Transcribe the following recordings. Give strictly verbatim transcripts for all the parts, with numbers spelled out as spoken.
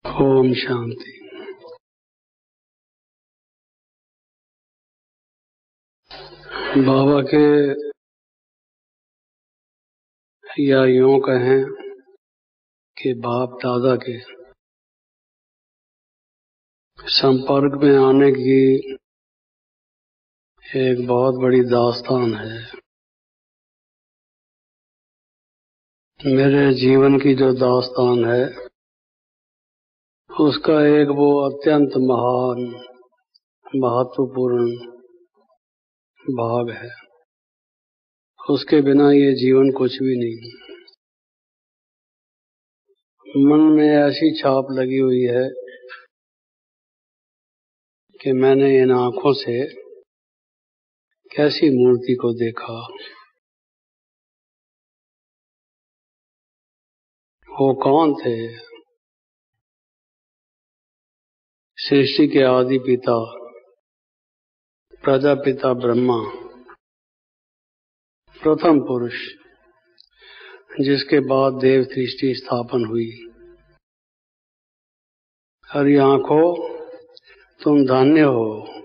ओम शांति। बाबा के या यूं कहें कि बाप दादा के संपर्क में आने की एक बहुत बड़ी दास्तान है। मेरे जीवन की जो दास्तान है उसका एक वो अत्यंत महान महत्वपूर्ण भाग है। उसके बिना ये जीवन कुछ भी नहीं। मन में ऐसी छाप लगी हुई है कि मैंने इन आँखों से कैसी मूर्ति को देखा। वो कौन थे? सृष्टि के आदि पिता प्रजापिता ब्रह्मा, प्रथम पुरुष, जिसके बाद देव सृष्टि स्थापन हुई। हरी आंखों, तुम धन्य हो,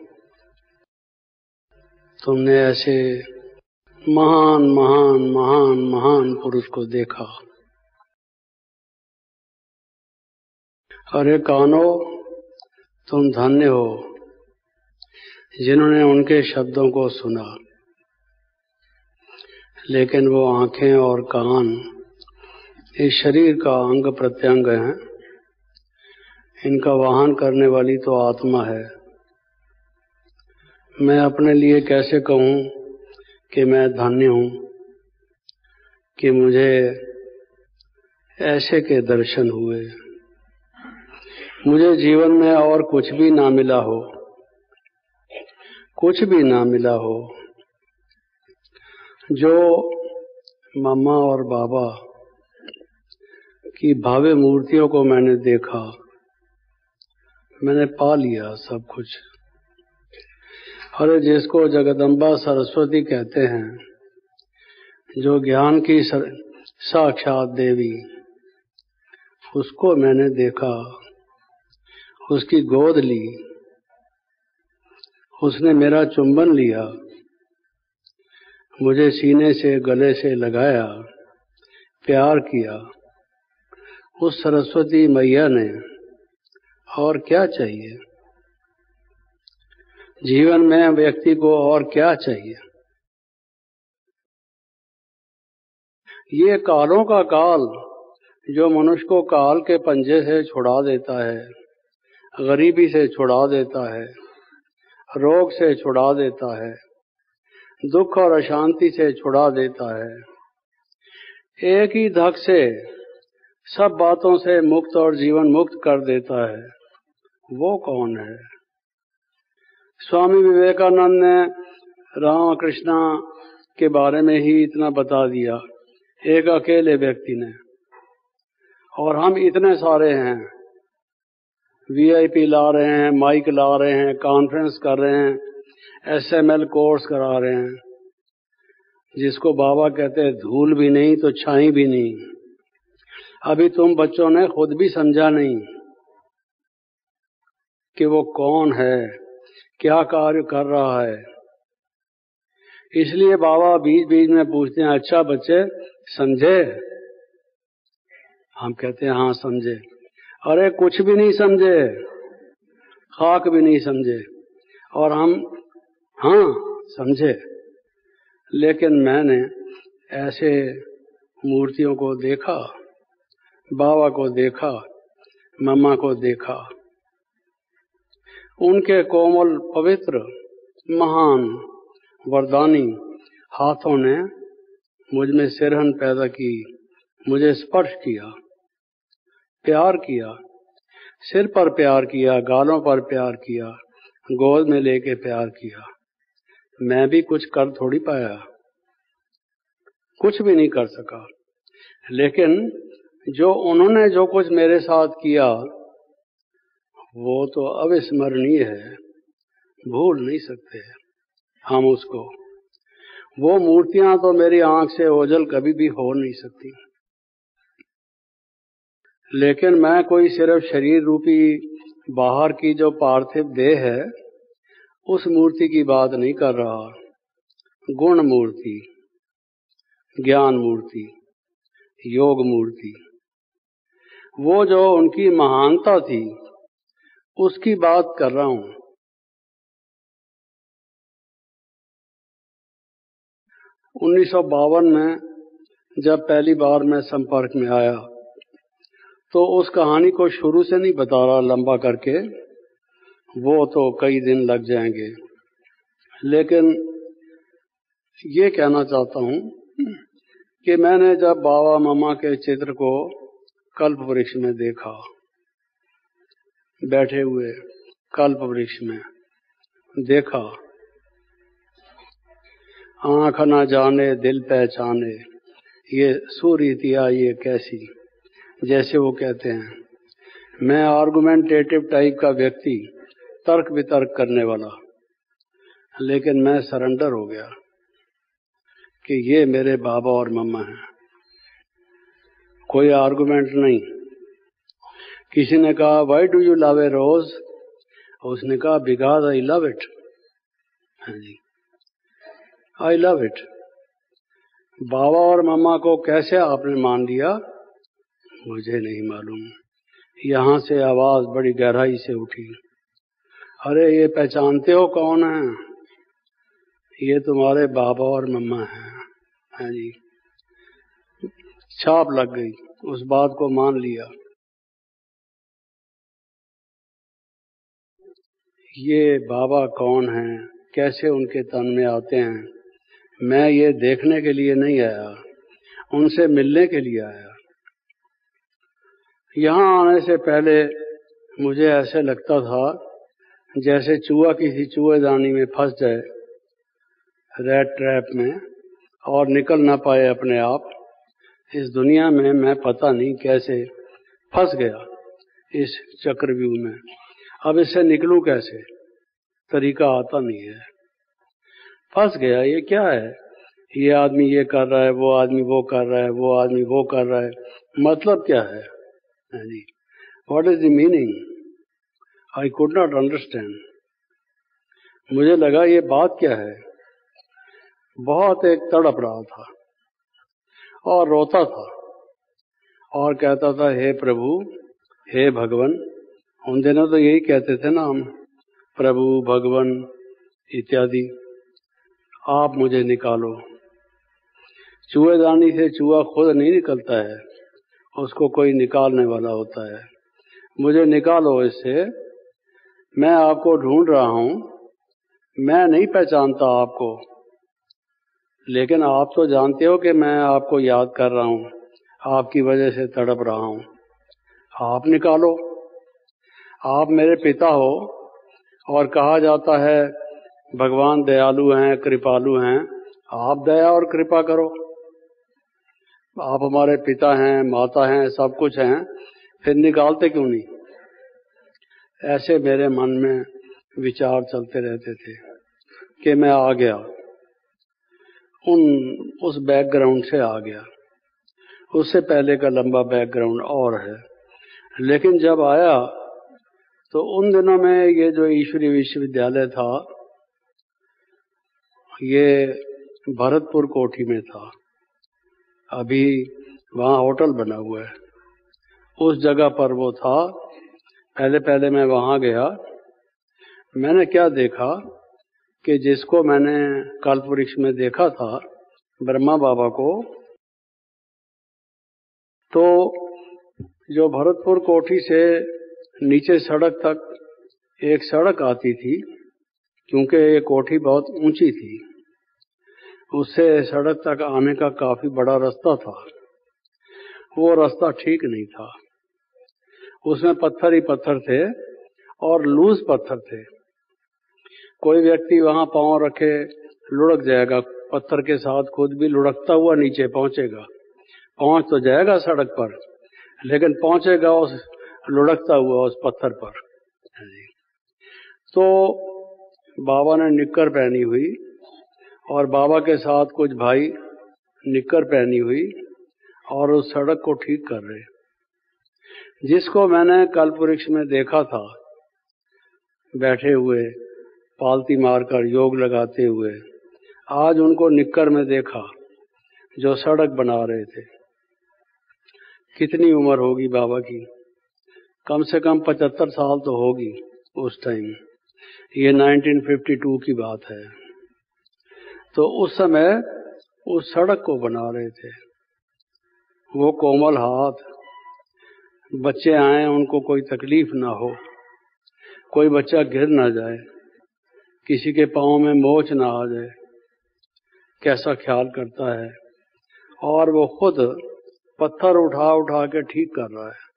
तुमने ऐसे महान महान महान महान पुरुष को देखा। अरे कानों, तुम धन्य हो, जिन्होंने उनके शब्दों को सुना। लेकिन वो आंखें और कान इस शरीर का अंग प्रत्यंग हैं। इनका वाहन करने वाली तो आत्मा है। मैं अपने लिए कैसे कहूं कि मैं धन्य हूं कि मुझे ऐसे के दर्शन हुए। मुझे जीवन में और कुछ भी ना मिला हो, कुछ भी ना मिला हो, जो मम्मा और बाबा की भव्य मूर्तियों को मैंने देखा। मैंने पा लिया सब कुछ। अरे जिसको जगदम्बा सरस्वती कहते हैं, जो ज्ञान की साक्षात देवी, उसको मैंने देखा, उसकी गोद ली, उसने मेरा चुंबन लिया, मुझे सीने से गले से लगाया, प्यार किया। उस सरस्वती मैया ने और क्या चाहिए? जीवन में व्यक्ति को और क्या चाहिए? ये कालों का काल जो मनुष्य को काल के पंजे से छुड़ा देता है, गरीबी से छुड़ा देता है, रोग से छुड़ा देता है, दुख और अशांति से छुड़ा देता है, एक ही धक से सब बातों से मुक्त और जीवन मुक्त कर देता है, वो कौन है? स्वामी विवेकानंद ने राम कृष्णा के बारे में ही इतना बता दिया, एक अकेले व्यक्ति ने। और हम इतने सारे हैं, वीआईपी ला रहे हैं, माइक ला रहे हैं, कॉन्फ्रेंस कर रहे हैं, एसएमएल कोर्स करा रहे हैं, जिसको बाबा कहते हैं धूल भी नहीं तो छाई भी नहीं। अभी तुम बच्चों ने खुद भी समझा नहीं कि वो कौन है, क्या कार्य कर रहा है। इसलिए बाबा बीच बीच में पूछते हैं, अच्छा बच्चे समझे? हम कहते हैं हाँ समझे। अरे कुछ भी नहीं समझे, खाक भी नहीं समझे, और हम हाँ समझे। लेकिन मैंने ऐसे मूर्तियों को देखा, बाबा को देखा, मम्मा को देखा। उनके कोमल पवित्र महान वरदानी हाथों ने मुझ में सिरहन पैदा की, मुझे स्पर्श किया, प्यार किया, सिर पर प्यार किया, गालों पर प्यार किया, गोद में लेके प्यार किया। मैं भी कुछ कर थोड़ी पाया, कुछ भी नहीं कर सका। लेकिन जो उन्होंने जो कुछ मेरे साथ किया वो तो अविस्मरणीय है, भूल नहीं सकते हम उसको। वो मूर्तियां तो मेरी आंख से ओझल कभी भी हो नहीं सकती। लेकिन मैं कोई सिर्फ शरीर रूपी बाहर की जो पार्थिव देह है उस मूर्ति की बात नहीं कर रहा। गुण मूर्ति, ज्ञान मूर्ति, योग मूर्ति, वो जो उनकी महानता थी उसकी बात कर रहा हूं। उन्नीस सौ बावन में जब पहली बार मैं संपर्क में आया तो उस कहानी को शुरू से नहीं बता रहा लंबा करके, वो तो कई दिन लग जाएंगे। लेकिन ये कहना चाहता हूं कि मैंने जब बाबा मामा के चित्र को कल्प वृक्ष में देखा, बैठे हुए कल्प वृक्ष में देखा, आंख न जाने दिल पहचाने ये सुरीतियाँ ये कैसी, जैसे वो कहते हैं। मैं आर्गुमेंटेटिव टाइप का व्यक्ति, तर्क वितर्क करने वाला, लेकिन मैं सरेंडर हो गया कि ये मेरे बाबा और मम्मा हैं। कोई आर्गुमेंट नहीं। किसी ने कहा why do you love a rose, उसने कहा बिकॉज आई लव इट। हाँ जी, आई लव इट। बाबा और मम्मा को कैसे आपने मान लिया मुझे नहीं मालूम। यहां से आवाज बड़ी गहराई से उठी, अरे ये पहचानते हो कौन है? ये तुम्हारे बाबा और मम्मा हैं। हाँ जी, छाप लग गई, उस बात को मान लिया। ये बाबा कौन हैं, कैसे उनके तन में आते हैं, मैं ये देखने के लिए नहीं आया, उनसे मिलने के लिए आया। यहाँ आने से पहले मुझे ऐसे लगता था जैसे चूहा किसी चूहेदानी में फंस जाए, रैट ट्रैप में, और निकल ना पाए अपने आप। इस दुनिया में मैं पता नहीं कैसे फंस गया इस चक्रव्यूह में। अब इससे निकलूं कैसे, तरीका आता नहीं है। फंस गया। ये क्या है, ये आदमी ये कर रहा है, वो आदमी वो कर रहा है, वो आदमी वो कर रहा है, मतलब क्या है? जी, what is the meaning? I could not understand. मुझे लगा ये बात क्या है। बहुत एक तड़प रहा था और रोता था और कहता था हे प्रभु, हे भगवान। उन दिनों तो यही कहते थे ना हम, प्रभु भगवान इत्यादि। आप मुझे निकालो। चूहेदानी से चूहा खुद नहीं निकलता है, उसको कोई निकालने वाला होता है। मुझे निकालो इससे, मैं आपको ढूंढ रहा हूं। मैं नहीं पहचानता आपको, लेकिन आप तो जानते हो कि मैं आपको याद कर रहा हूं, आपकी वजह से तड़प रहा हूं। आप निकालो। आप मेरे पिता हो और कहा जाता है भगवान दयालु हैं, कृपालु हैं। आप दया और कृपा करो। आप हमारे पिता हैं, माता हैं, सब कुछ हैं, फिर निकालते क्यों नहीं? ऐसे मेरे मन में विचार चलते रहते थे कि मैं आ गया, उन उस बैकग्राउंड से आ गया। उससे पहले का लंबा बैकग्राउंड और है। लेकिन जब आया तो उन दिनों में ये जो ईश्वरीय विश्वविद्यालय था, ये भरतपुर कोठी में था। अभी वहाँ होटल बना हुआ है, उस जगह पर वो था। पहले पहले मैं वहाँ गया। मैंने क्या देखा कि जिसको मैंने कल्प वृक्ष में देखा था, ब्रह्मा बाबा को, तो जो भरतपुर कोठी से नीचे सड़क तक एक सड़क आती थी, क्योंकि ये कोठी बहुत ऊंची थी, उससे सड़क तक आने का काफी बड़ा रास्ता था। वो रास्ता ठीक नहीं था, उसमें पत्थर ही पत्थर थे और लूज पत्थर थे। कोई व्यक्ति वहां पांव रखे लुढ़क जाएगा, पत्थर के साथ खुद भी लुढ़कता हुआ नीचे पहुंचेगा। पहुंच तो जाएगा सड़क पर, लेकिन पहुंचेगा उस लुढ़कता हुआ उस पत्थर पर। तो बाबा ने निक्कर पहनी हुई और बाबा के साथ कुछ भाई निक्कर पहनी हुई और उस सड़क को ठीक कर रहे। जिसको मैंने कल्प वृक्ष में देखा था बैठे हुए पालती मारकर योग लगाते हुए, आज उनको निक्कर में देखा जो सड़क बना रहे थे। कितनी उम्र होगी बाबा की? कम से कम पचहत्तर साल तो होगी उस टाइम। ये नाइनटीन फिफ्टी टू की बात है। तो उस समय उस सड़क को बना रहे थे। वो कोमल हाथ, बच्चे आए उनको कोई तकलीफ ना हो, कोई बच्चा गिर ना जाए, किसी के पाँव में मोच ना आ जाए, कैसा ख्याल करता है। और वो खुद पत्थर उठा उठा के ठीक कर रहा है।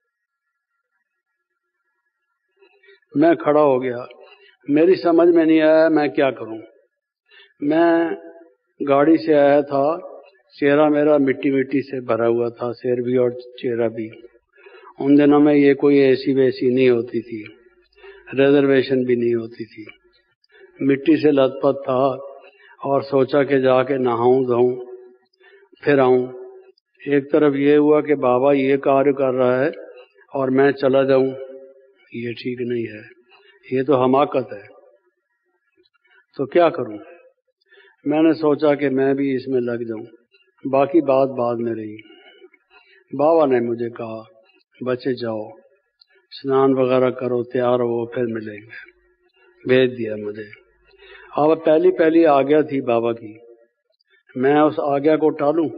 मैं खड़ा हो गया, मेरी समझ में नहीं आया मैं क्या करूं। मैं गाड़ी से आया था, चेहरा मेरा मिट्टी मिट्टी से भरा हुआ था, सिर भी और चेहरा भी। उन दिनों में ये कोई एसी वैसी नहीं होती थी, रिजर्वेशन भी नहीं होती थी। मिट्टी से लथपथ था और सोचा कि जाके नहाऊं धोऊं फिर आऊं। एक तरफ ये हुआ कि बाबा ये कार्य कर रहा है और मैं चला जाऊं, ये ठीक नहीं है, ये तो हमाकत है। तो क्या करूं? मैंने सोचा कि मैं भी इसमें लग जाऊं। बाकी बात बाद में रही। बाबा ने मुझे कहा बच्चे जाओ स्नान वगैरह करो, तैयार हो, फिर मिलेंगे। भेज दिया मुझे। अब पहली पहली आज्ञा थी बाबा की, मैं उस आज्ञा को टालूं?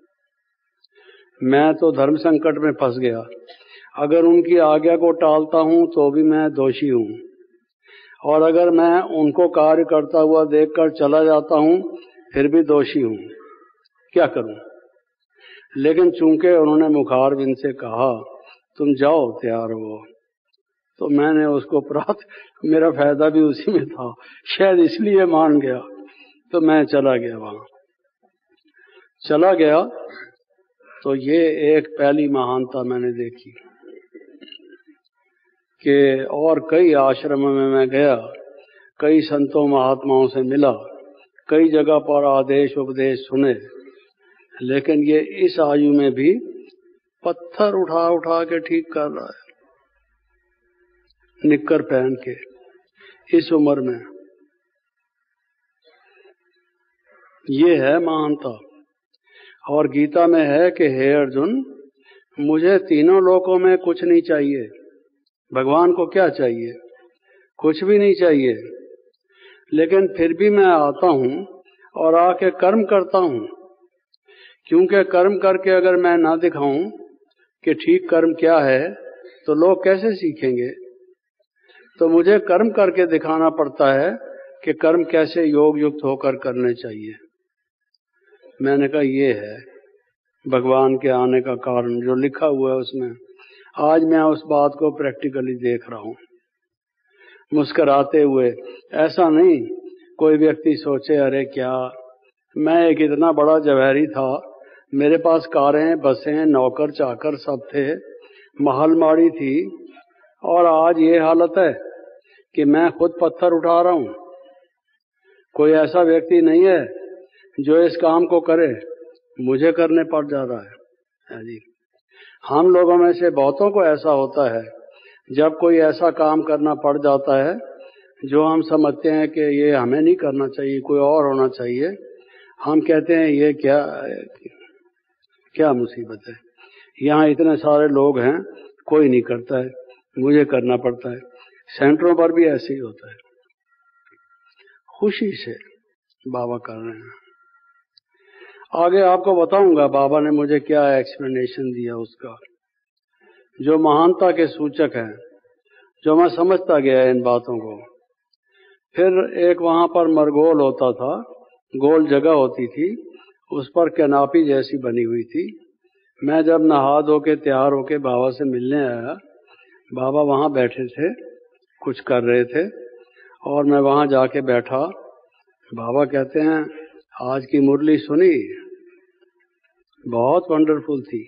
मैं तो धर्म संकट में फंस गया। अगर उनकी आज्ञा को टालता हूं तो भी मैं दोषी हूं, और अगर मैं उनको कार्य करता हुआ देखकर चला जाता हूं फिर भी दोषी हूं। क्या करूं? लेकिन चूंकि उन्होंने मुखारबिंद से कहा तुम जाओ तैयार हो, तो मैंने उसको प्राप्त, मेरा फायदा भी उसी में था, शायद इसलिए मान गया। तो मैं चला गया, वहां चला गया। तो ये एक पहली महानता मैंने देखी कि और कई आश्रमों में मैं गया, कई संतों महात्माओं से मिला, कई जगह पर आदेश उपदेश सुने, लेकिन ये इस आयु में भी पत्थर उठा उठा के ठीक कर रहा है, निक्कर पहन के, इस उम्र में। ये है महानता। और गीता में है कि हे अर्जुन, मुझे तीनों लोकों में कुछ नहीं चाहिए। भगवान को क्या चाहिए? कुछ भी नहीं चाहिए। लेकिन फिर भी मैं आता हूं और आके कर्म करता हूं, क्योंकि कर्म करके अगर मैं ना दिखाऊं कि ठीक कर्म क्या है तो लोग कैसे सीखेंगे। तो मुझे कर्म करके दिखाना पड़ता है कि कर्म कैसे योग युक्त होकर करने चाहिए। मैंने कहा ये है भगवान के आने का कारण, जो लिखा हुआ है उसमें। आज मैं उस बात को प्रैक्टिकली देख रहा हूं, मुस्कुराते हुए। ऐसा नहीं कोई व्यक्ति सोचे अरे क्या, मैं एक इतना बड़ा जवाहरी था, मेरे पास कारें, बसें, नौकर चाकर सब थे, महलमाड़ी थी, और आज ये हालत है कि मैं खुद पत्थर उठा रहा हूं। कोई ऐसा व्यक्ति नहीं है जो इस काम को करे, मुझे करने पड़ जा रहा है जी। हम लोगों में से बहुतों को ऐसा होता है, जब कोई ऐसा काम करना पड़ जाता है जो हम समझते हैं कि ये हमें नहीं करना चाहिए, कोई और होना चाहिए, हम कहते हैं ये क्या क्या मुसीबत है, यहाँ इतने सारे लोग हैं, कोई नहीं करता है, मुझे करना पड़ता है। सेंटरों पर भी ऐसे ही होता है। खुशी से बाबा कर रहे हैं। आगे आपको बताऊंगा बाबा ने मुझे क्या एक्सप्लेनेशन दिया उसका, जो महानता के सूचक है, जो मैं समझता गया इन बातों को। फिर एक वहां पर मरगोल होता था, गोल जगह होती थी, उस पर कैनापी जैसी बनी हुई थी। मैं जब नहा धो के तैयार होके बाबा से मिलने आया, बाबा वहां बैठे थे, कुछ कर रहे थे, और मैं वहां जाके बैठा। बाबा कहते हैं आज की मुरली सुनी, बहुत वंडरफुल थी,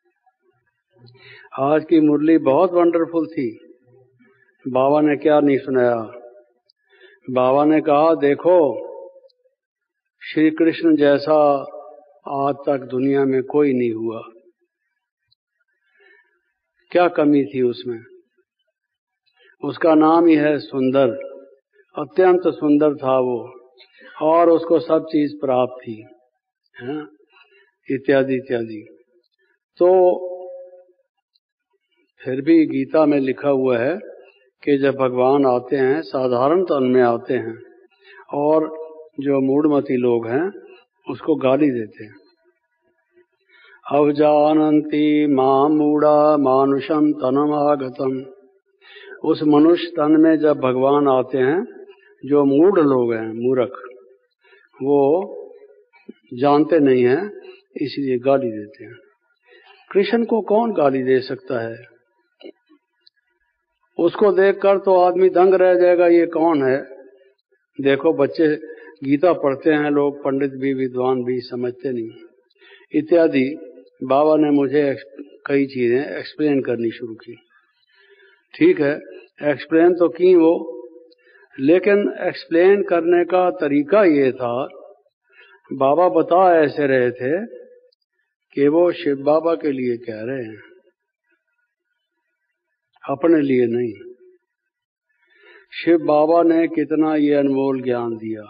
आज की मुरली बहुत वंडरफुल थी। बाबा ने क्या नहीं सुनाया, बाबा ने कहा देखो श्री कृष्ण जैसा आज तक दुनिया में कोई नहीं हुआ। क्या कमी थी उसमें? उसका नाम ही है सुंदर। अत्यंत सुंदर था वो, और उसको सब चीज प्राप्त थी, है इत्यादि इत्यादि। तो फिर भी गीता में लिखा हुआ है कि जब भगवान आते हैं साधारण तन में आते हैं, और जो मूढ़मती लोग हैं उसको गाली देते हैं। अवजानन्ति मां मूढ़ा मानुषम तनमागतम। उस मनुष्य तन में जब भगवान आते हैं, जो मूढ़ लोग हैं, मूर्ख, वो जानते नहीं हैं, इसलिए गाली देते हैं। कृष्ण को कौन गाली दे सकता है? उसको देखकर तो आदमी दंग रह जाएगा, ये कौन है? देखो बच्चे गीता पढ़ते हैं लोग, पंडित भी विद्वान भी समझते नहीं इत्यादि। बाबा ने मुझे कई चीजें एक्सप्लेन करनी शुरू की। ठीक है, एक्सप्लेन तो की वो, लेकिन एक्सप्लेन करने का तरीका ये था, बाबा बता ऐसे रहे थे कि वो शिव बाबा के लिए कह रहे हैं, अपने लिए नहीं। शिव बाबा ने कितना ये अनमोल ज्ञान दिया।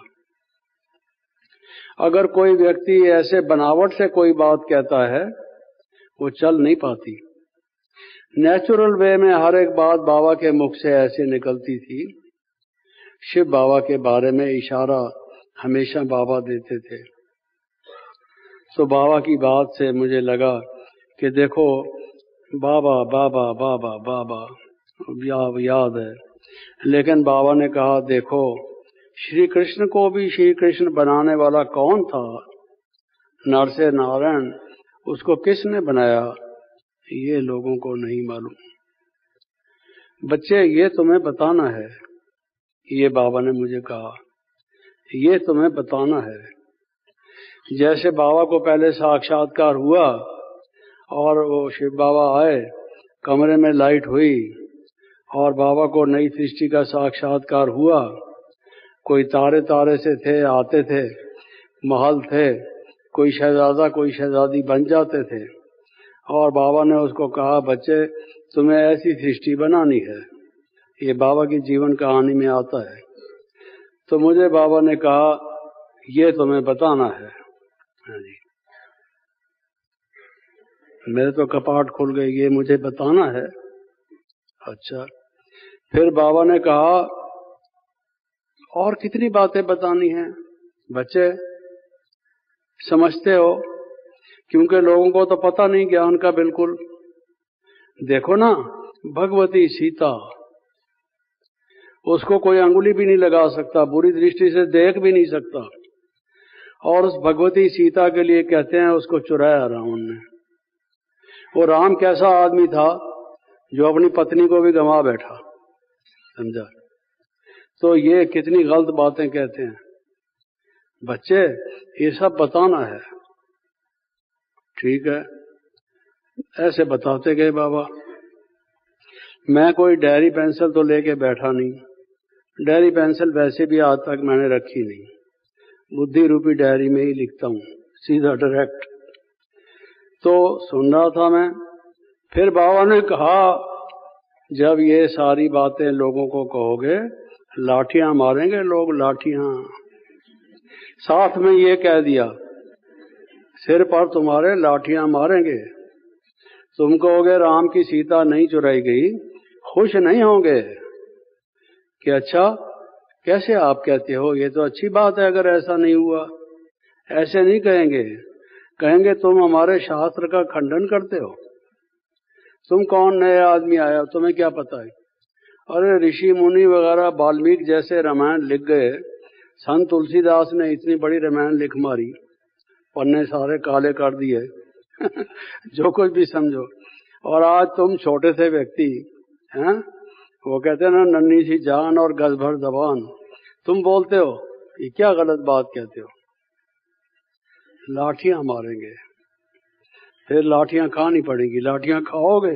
अगर कोई व्यक्ति ऐसे बनावट से कोई बात कहता है, वो चल नहीं पाती। नेचुरल वे में हर एक बात बाबा के मुख से ऐसे निकलती थी। शिव बाबा के बारे में इशारा हमेशा बाबा देते थे। तो बाबा की बात से मुझे लगा कि देखो बाबा बाबा बाबा बाबा या, याद है, लेकिन बाबा ने कहा देखो श्री कृष्ण को भी श्री कृष्ण बनाने वाला कौन था? नर से नारायण, उसको किसने बनाया? ये लोगों को नहीं मालूम। बच्चे ये तुम्हें बताना है, ये बाबा ने मुझे कहा, ये तुम्हें बताना है। जैसे बाबा को पहले साक्षात्कार हुआ और वो शिव बाबा आए, कमरे में लाइट हुई और बाबा को नई सृष्टि का साक्षात्कार हुआ। कोई तारे तारे से थे, आते थे, महल थे, कोई शहजादा कोई शहजादी बन जाते थे, और बाबा ने उसको कहा बच्चे तुम्हें ऐसी सृष्टि बनानी है। ये बाबा की जीवन कहानी में आता है। तो मुझे बाबा ने कहा ये तुम्हें बताना है। मेरे तो कपाट खुल गए, ये मुझे बताना है। अच्छा, फिर बाबा ने कहा और कितनी बातें बतानी हैं बच्चे, समझते हो? क्योंकि लोगों को तो पता नहीं ज्ञान का बिल्कुल। देखो ना, भगवती सीता, उसको कोई अंगुली भी नहीं लगा सकता, बुरी दृष्टि से देख भी नहीं सकता, और उस भगवती सीता के लिए कहते हैं उसको चुराया रावण ने। वो राम कैसा आदमी था जो अपनी पत्नी को भी गंवा बैठा, समझा? तो ये कितनी गलत बातें कहते हैं बच्चे, ये सब बताना है। ठीक है, ऐसे बताते गए बाबा। मैं कोई डायरी पेंसिल तो लेके बैठा नहीं, डायरी पेंसिल वैसे भी आज तक मैंने रखी नहीं, बुद्धि रूपी डायरी में ही लिखता हूँ सीधा डायरेक्ट। तो सुन रहा था मैं, फिर बाबा ने कहा जब ये सारी बातें लोगों को कहोगे लाठियां मारेंगे लोग, लाठियां। साथ में ये कह दिया सिर पर तुम्हारे लाठियां मारेंगे। तुम कहोगे राम की सीता नहीं चुराई गई, खुश नहीं होंगे कि अच्छा कैसे आप कहते हो, ये तो अच्छी बात है अगर ऐसा नहीं हुआ। ऐसे नहीं कहेंगे, कहेंगे तुम हमारे शास्त्र का खंडन करते हो। तुम कौन नए आदमी आया, तुम्हें क्या पता है? अरे ऋषि मुनि वगैरह वाल्मीकि जैसे रामायण लिख गए, संत तुलसीदास ने इतनी बड़ी रामायण लिख मारी, पन्ने सारे काले कर दिए जो कुछ भी समझो। और आज तुम छोटे से व्यक्ति हैं, वो कहते हैं ना नन्ही सी जान और गज भर जबान, तुम बोलते हो ये क्या गलत बात कहते हो। लाठियां मारेंगे, फिर लाठियां खानी पड़ेगी, लाठियां खाओगे।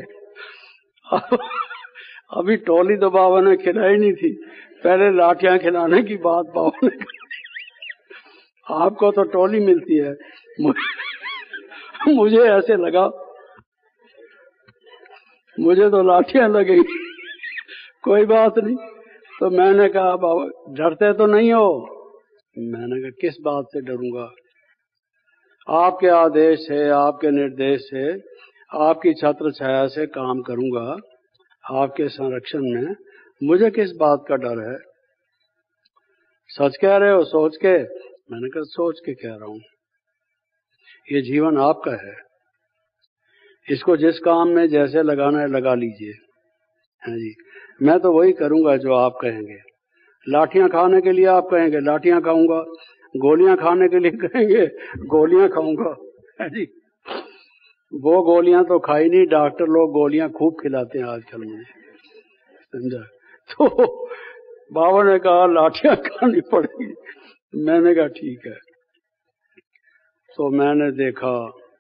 अभी टोली तो बाबा ने खिलाई नहीं थी, पहले लाठियां खिलाने की बात बाबा ने की। आपको तो टोली मिलती है, मुझे ऐसे लगा मुझे तो लाठियां लगेगी। कोई बात नहीं। तो मैंने कहा बाबा डरते तो नहीं हो? मैंने कहा किस बात से डरूंगा, आपके आदेश से, आपके निर्देश से, आपकी छत्र छाया से काम करूंगा, आपके संरक्षण में, मुझे किस बात का डर है? सच कह रहे हो सोच के? मैंने कहा सोच के कह रहा हूं, ये जीवन आपका है, इसको जिस काम में जैसे लगाना है लगा लीजिए। हाँ जी, मैं तो वही करूंगा जो आप कहेंगे। लाठियां खाने के लिए आप कहेंगे लाठियां खाऊंगा, गोलियां खाने के लिए कहेंगे गोलियां खाऊंगा। हाँ जी, वो गोलियां तो खाई नहीं, डॉक्टर लोग गोलियां खूब खिलाते हैं आजकल, मुझे समझा। तो बाबा ने कहा लाठियां खानी पड़ेगी। मैंने कहा ठीक है। तो मैंने देखा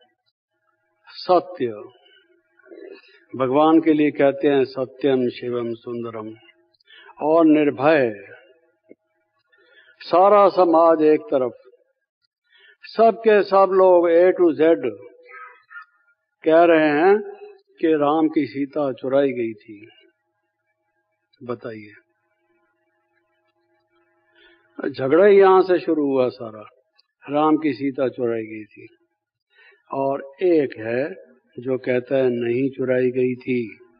सत्य, भगवान के लिए कहते हैं सत्यम शिवम सुंदरम, और निर्भय। सारा समाज एक तरफ, सबके सब लोग ए टू जेड कह रहे हैं कि राम की सीता चुराई गई थी। बताइए, झगड़ा ही यहां से शुरू हुआ सारा, राम की सीता चुराई गई थी। और एक है जो कहता है नहीं चुराई गई थी।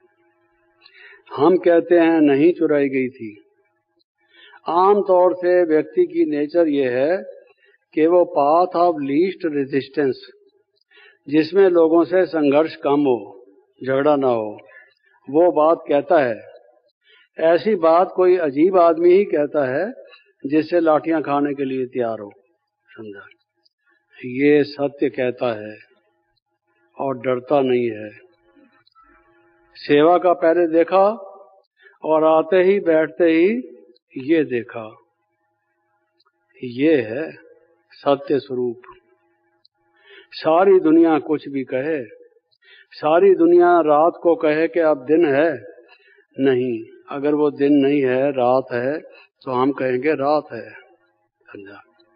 हम कहते हैं नहीं चुराई गई थी। आम तौर से व्यक्ति की नेचर ये है कि वो पाथ ऑफ लीस्ट रेजिस्टेंस, जिसमें लोगों से संघर्ष कम हो, झगड़ा ना हो, वो बात कहता है। ऐसी बात कोई अजीब आदमी ही कहता है जिससे लाठियां खाने के लिए तैयार हो, समझा। ये सत्य कहता है और डरता नहीं है। सेवा का पहले देखा और आते ही बैठते ही ये देखा, ये है सत्य स्वरूप। सारी दुनिया कुछ भी कहे, सारी दुनिया रात को कहे कि अब दिन है, नहीं, अगर वो दिन नहीं है, रात है, तो हम कहेंगे रात है, समझा।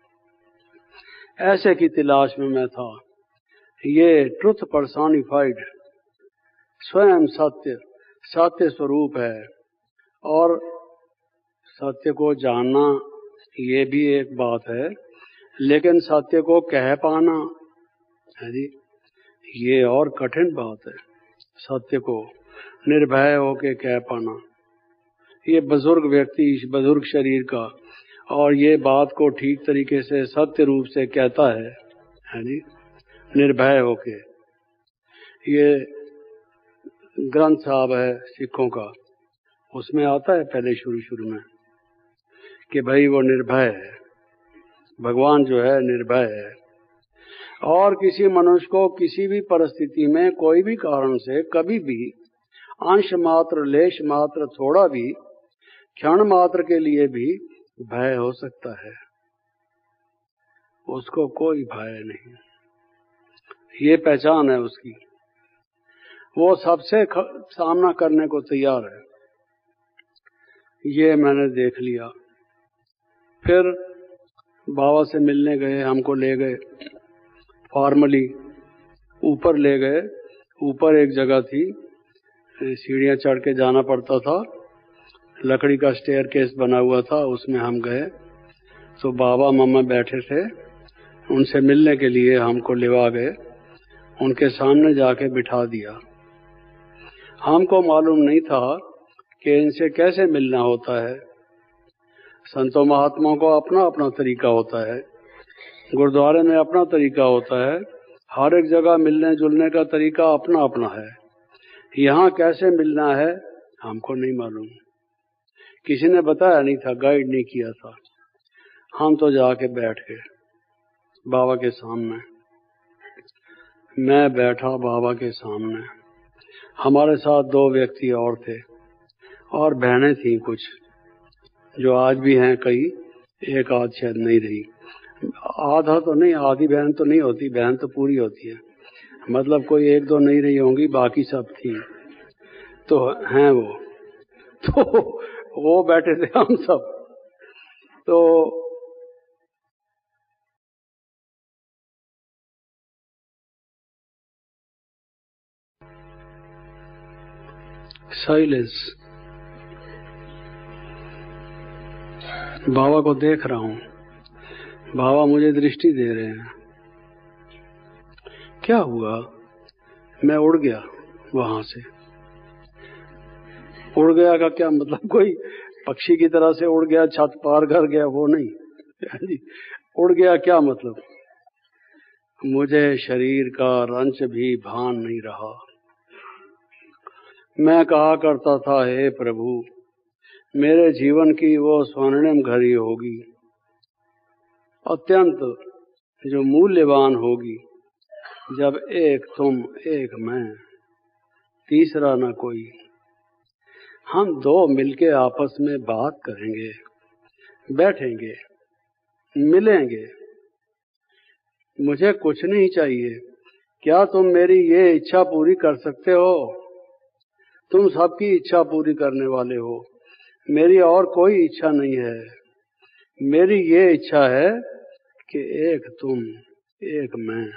ऐसे की तलाश में मैं था। ये ट्रुथ पर्सोनिफाइड, स्वयं सत्य, सत्य स्वरूप है। और सत्य को जानना ये भी एक बात है, लेकिन सत्य को कह पाना है जी, ये और कठिन बात है। सत्य को निर्भय होके कह पाना, ये बुजुर्ग व्यक्ति, बुजुर्ग शरीर का, और ये बात को ठीक तरीके से सत्य रूप से कहता है, है जी, निर्भय होके। ये ग्रंथ साहब है सिखों का, उसमें आता है पहले शुरू शुरू में कि भाई वो निर्भय है, भगवान जो है निर्भय है। और किसी मनुष्य को किसी भी परिस्थिति में कोई भी कारण से कभी भी अंश मात्र, लेश मात्र, थोड़ा भी, क्षण मात्र के लिए भी भय हो सकता है। उसको कोई भय नहीं, ये पहचान है उसकी। वो सबसे सामना करने को तैयार है। ये मैंने देख लिया। फिर बाबा से मिलने गए, हमको ले गए फॉर्मली, ऊपर ले गए। ऊपर एक जगह थी, सीढ़ियां चढ़ के जाना पड़ता था, लकड़ी का स्टेयर केस बना हुआ था, उसमें हम गए। तो बाबा मम्मा बैठे थे, उनसे मिलने के लिए हमको लेवा गए, उनके सामने जाके बिठा दिया। हमको मालूम नहीं था कि इनसे कैसे मिलना होता है। संतों महात्माओं को अपना अपना तरीका होता है, गुरुद्वारे में अपना तरीका होता है, हर एक जगह मिलने जुलने का तरीका अपना अपना है। यहाँ कैसे मिलना है हमको नहीं मालूम, किसी ने बताया नहीं था, गाइड नहीं किया था। हम तो जाके बैठ गए बाबा के सामने। मैं बैठा बाबा के सामने, हमारे साथ दो व्यक्ति और थे, और बहनें थीं कुछ, जो आज भी हैं कई, एक आध शायद नहीं रही। आधा तो नहीं, आधी बहन तो नहीं होती, बहन तो पूरी होती है, मतलब कोई एक दो नहीं रही होंगी, बाकी सब थी। तो हैं वो, तो वो बैठे थे हम सब। तो साइलेंस। बाबा को देख रहा हूं, बाबा मुझे दृष्टि दे रहे हैं। क्या हुआ? मैं उड़ गया वहां से। उड़ गया का क्या मतलब? कोई पक्षी की तरह से उड़ गया, छत पार कर गया, वो नहीं। उड़ गया क्या मतलब? मुझे शरीर का रंच भी भान नहीं रहा। मैं कहा करता था, हे प्रभु, मेरे जीवन की वो स्वर्णिम घड़ी होगी, अत्यंत जो मूल्यवान होगी, जब एक तुम एक मैं, तीसरा न कोई। हम दो मिलके आपस में बात करेंगे, बैठेंगे, मिलेंगे। मुझे कुछ नहीं चाहिए। क्या तुम मेरी ये इच्छा पूरी कर सकते हो? तुम सबकी इच्छा पूरी करने वाले हो। मेरी और कोई इच्छा नहीं है। मेरी ये इच्छा है कि एक तुम एक मैं,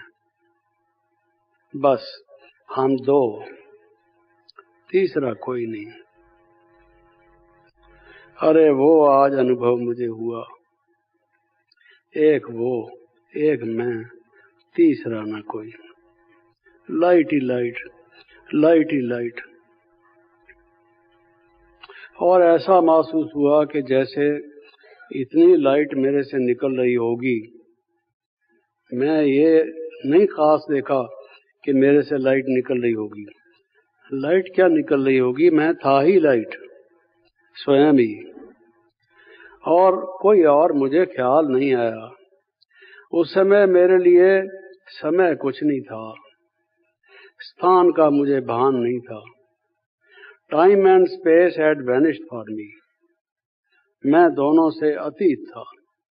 बस हम दो, तीसरा कोई नहीं। अरे वो आज अनुभव मुझे हुआ, एक वो एक मैं, तीसरा ना कोई। लाइट ही लाइट, लाइट ही लाइट। और ऐसा महसूस हुआ कि जैसे इतनी लाइट मेरे से निकल रही होगी। मैं ये नहीं खास देखा कि मेरे से लाइट निकल रही होगी। लाइट क्या निकल रही होगी? मैं था ही लाइट, स्वयं ही, और कोई और मुझे ख्याल नहीं आया। उस समय मेरे लिए समय कुछ नहीं था, स्थान का मुझे भान नहीं था। Time and space had vanished for me. मैं दोनों से अतीत था।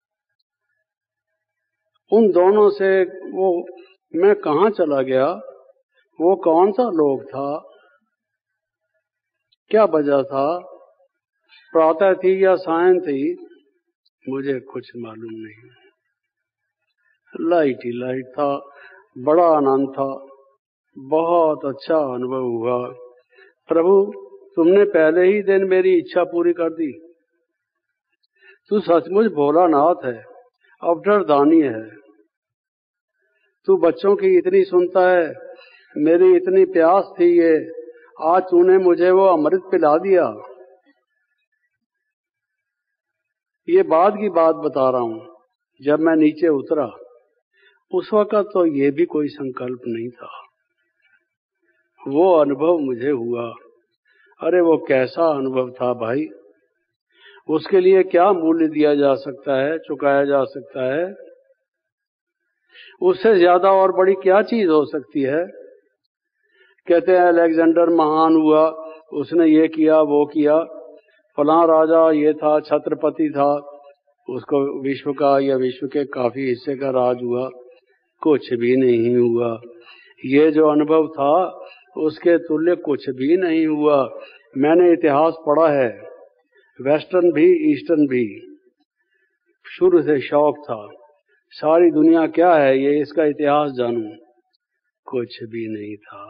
उन दोनों से वो मैं कहाँ चला गया? वो कौन सा लोग था? क्या वजह था? प्रातः थी या सायं थी? मुझे कुछ मालूम नहीं। लाइट ही लाइट था, बड़ा आनंद था, बहुत अच्छा अनुभव हुआ। प्रभु, तुमने पहले ही दिन मेरी इच्छा पूरी कर दी। तू सचमुच भोलानाथ है, अवधरदानी है। तू बच्चों की इतनी सुनता है, मेरी इतनी प्यास थी ये, आज तूने मुझे वो अमृत पिला दिया। ये बाद की बात बता रहा हूं। जब मैं नीचे उतरा उस वक्त तो ये भी कोई संकल्प नहीं था। वो अनुभव मुझे हुआ। अरे वो कैसा अनुभव था भाई! उसके लिए क्या मूल्य दिया जा सकता है, चुकाया जा सकता है? उससे ज्यादा और बड़ी क्या चीज हो सकती है? कहते हैं अलेक्जेंडर महान हुआ, उसने ये किया वो किया, फलां राजा ये था, छत्रपति था, उसको विश्व का या विश्व के काफी हिस्से का राज हुआ। कुछ भी नहीं हुआ। ये जो अनुभव था उसके तुल्य कुछ भी नहीं हुआ। मैंने इतिहास पढ़ा है, वेस्टर्न भी ईस्टर्न भी। शुरू से शौक था, सारी दुनिया क्या है ये इसका इतिहास जानूं। कुछ भी नहीं था।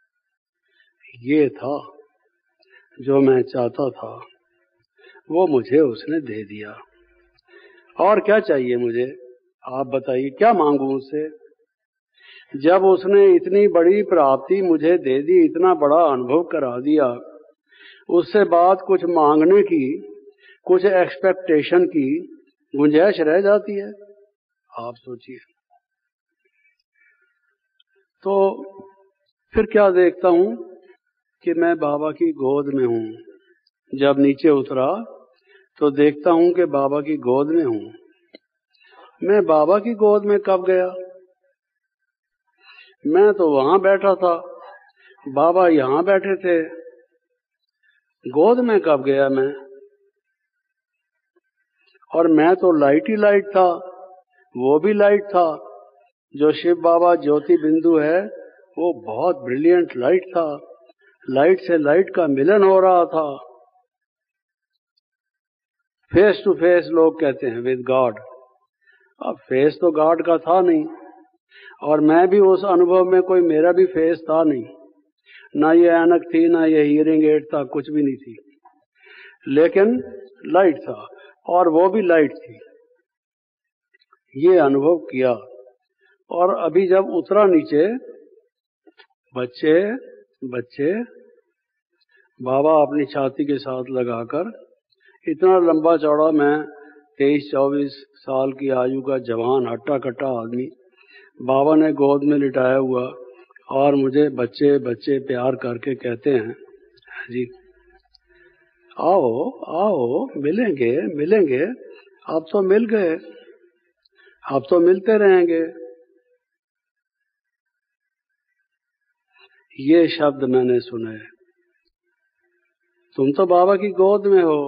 ये था जो मैं चाहता था, वो मुझे उसने दे दिया। और क्या चाहिए मुझे? आप बताइए, क्या मांगू उससे? जब उसने इतनी बड़ी प्राप्ति मुझे दे दी, इतना बड़ा अनुभव करा दिया, उससे बाद कुछ मांगने की, कुछ एक्सपेक्टेशन की गुंजाइश रह जाती है? आप सोचिए। तो फिर क्या देखता हूं कि मैं बाबा की गोद में हूं। जब नीचे उतरा तो देखता हूं कि बाबा की गोद में हूं। मैं बाबा की गोद में कब गया? मैं तो वहां बैठा था, बाबा यहां बैठे थे। गोद में कब गया मैं? और मैं तो लाइट ही लाइट था, वो भी लाइट था। जो शिव बाबा ज्योति बिंदु है वो बहुत ब्रिलियंट लाइट था। लाइट से लाइट का मिलन हो रहा था। फेस टू फेस लोग कहते हैं विद गॉड। अब फेस तो गॉड का था नहीं, और मैं भी उस अनुभव में कोई मेरा भी फेस था नहीं। ना ये ऐनक थी, ना ये हियरिंग एड था, कुछ भी नहीं थी, लेकिन लाइट था, और वो भी लाइट थी। ये अनुभव किया। और अभी जब उतरा नीचे, बच्चे बच्चे बाबा अपनी छाती के साथ लगाकर, इतना लंबा चौड़ा मैं तेईस चौबीस साल की आयु का जवान हट्टा कट्टा आदमी, बाबा ने गोद में लिटाया हुआ, और मुझे बच्चे बच्चे प्यार करके कहते हैं, जी आओ आओ, मिलेंगे मिलेंगे, अब तो मिल गए, अब तो मिलते रहेंगे। ये शब्द मैंने सुने। तुम तो बाबा की गोद में हो।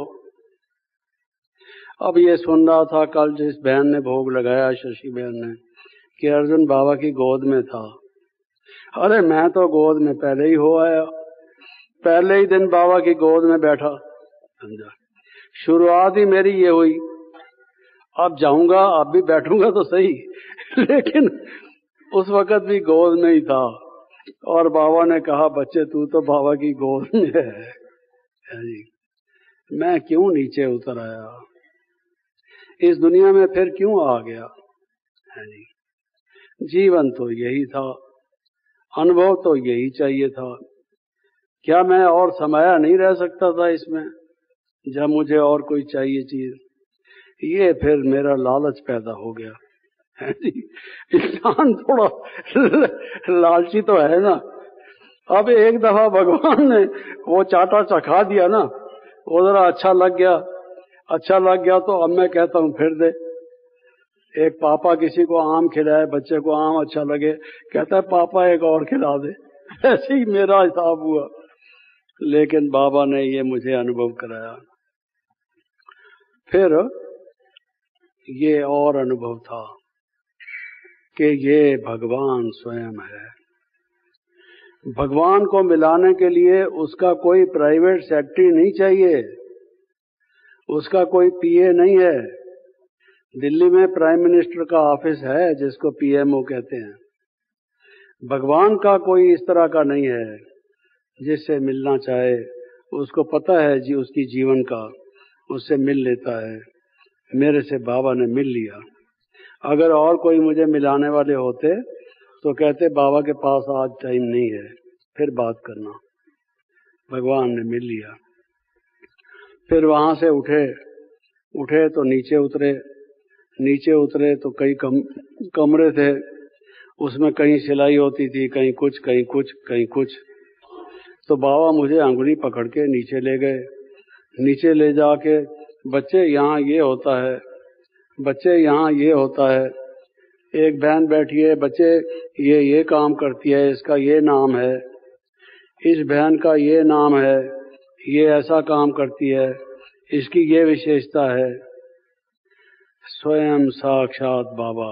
अब ये सुन रहा था कल जिस बहन ने भोग लगाया, शशि बहन ने, कि अर्जुन बाबा की गोद में था। अरे मैं तो गोद में पहले ही हो आया, पहले ही दिन बाबा की गोद में बैठा, समझा। शुरुआत ही मेरी ये हुई, अब जाऊंगा, अब भी बैठूंगा तो सही, लेकिन उस वक्त भी गोद में ही था। और बाबा ने कहा, बच्चे तू तो बाबा की गोद में है। जी, मैं क्यों नीचे उतर आया, इस दुनिया में फिर क्यों आ गया? है जी, जीवन तो यही था, अनुभव तो यही चाहिए था। क्या मैं और समाया नहीं रह सकता था इसमें, जब मुझे और कोई चाहिए चीज? ये फिर मेरा लालच पैदा हो गया। है जी, इंसान थोड़ा लालची तो है ना। अब एक दफा भगवान ने वो चाटा चखा दिया ना, वो जरा अच्छा लग गया, अच्छा लग गया तो अब मैं कहता हूँ फिर दे। एक पापा किसी को आम खिलाए, बच्चे को आम अच्छा लगे, कहता है पापा एक और खिला दे। ऐसे ही मेरा हिसाब हुआ। लेकिन बाबा ने ये मुझे अनुभव कराया। फिर ये और अनुभव था कि ये भगवान स्वयं है। भगवान को मिलाने के लिए उसका कोई प्राइवेट सेक्रेटरी नहीं चाहिए, उसका कोई पीए नहीं है। दिल्ली में प्राइम मिनिस्टर का ऑफिस है जिसको पीएमओ कहते हैं। भगवान का कोई इस तरह का नहीं है, जिससे मिलना चाहे उसको पता है जी उसकी जीवन का, उससे मिल लेता है। मेरे से बाबा ने मिल लिया। अगर और कोई मुझे मिलाने वाले होते तो कहते बाबा के पास आज टाइम नहीं है, फिर बात करना। भगवान ने मिल लिया। फिर वहां से उठे उठे तो नीचे उतरे, नीचे उतरे तो कई कम, कमरे थे, उसमें कहीं सिलाई होती थी, कहीं कुछ कहीं कुछ कहीं कुछ। तो बाबा मुझे अंगुली पकड़ के नीचे ले गए। नीचे ले जाके, बच्चे यहाँ ये होता है, बच्चे यहाँ ये होता है, एक बहन बैठी है, बच्चे ये ये काम करती है, इसका ये नाम है, इस बहन का ये नाम है, ये ऐसा काम करती है, इसकी ये विशेषता है। स्वयं साक्षात बाबा।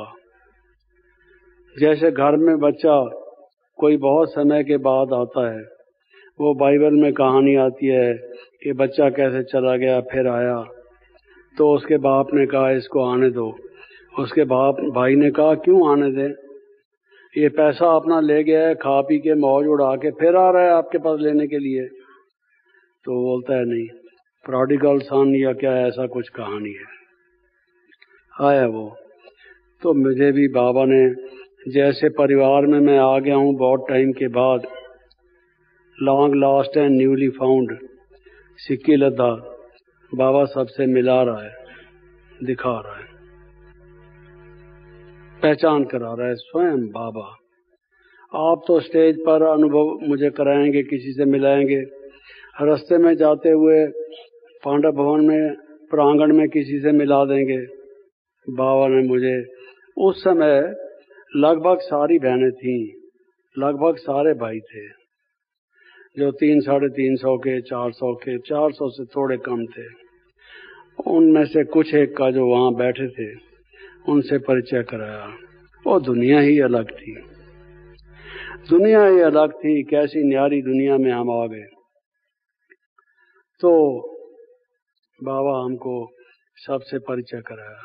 जैसे घर में बच्चा कोई बहुत समय के बाद आता है, वो बाइबल में कहानी आती है कि बच्चा कैसे चला गया फिर आया, तो उसके बाप ने कहा इसको आने दो। उसके बाप भाई ने कहा क्यों आने दें, ये पैसा अपना ले गया है, खा पी के मौज उड़ा के फिर आ रहा है आपके पास लेने के लिए। तो बोलता है नहीं, प्रोडिगल सन या क्या ऐसा कुछ कहानी है। आया वो। तो मुझे भी बाबा ने, जैसे परिवार में मैं आ गया हूँ बहुत टाइम के बाद, long lost and newly found, सिक्की लद्दा, बाबा सबसे मिला रहा है, दिखा रहा है, पहचान करा रहा है, स्वयं बाबा। आप तो स्टेज पर अनुभव मुझे कराएंगे, किसी से मिलाएंगे, रास्ते में जाते हुए पांडव भवन में प्रांगण में किसी से मिला देंगे। बाबा ने मुझे, उस समय लगभग सारी बहनें थीं, लगभग सारे भाई थे, जो तीन साढ़े तीन सौ के, चार सौ के, चार सौ से थोड़े कम थे। उनमें से कुछ एक का जो वहां बैठे थे, उनसे परिचय कराया। वो दुनिया ही अलग थी, दुनिया ही अलग थी। कैसी न्यारी दुनिया में हम आ गए। तो बाबा हमको सबसे परिचय कराया।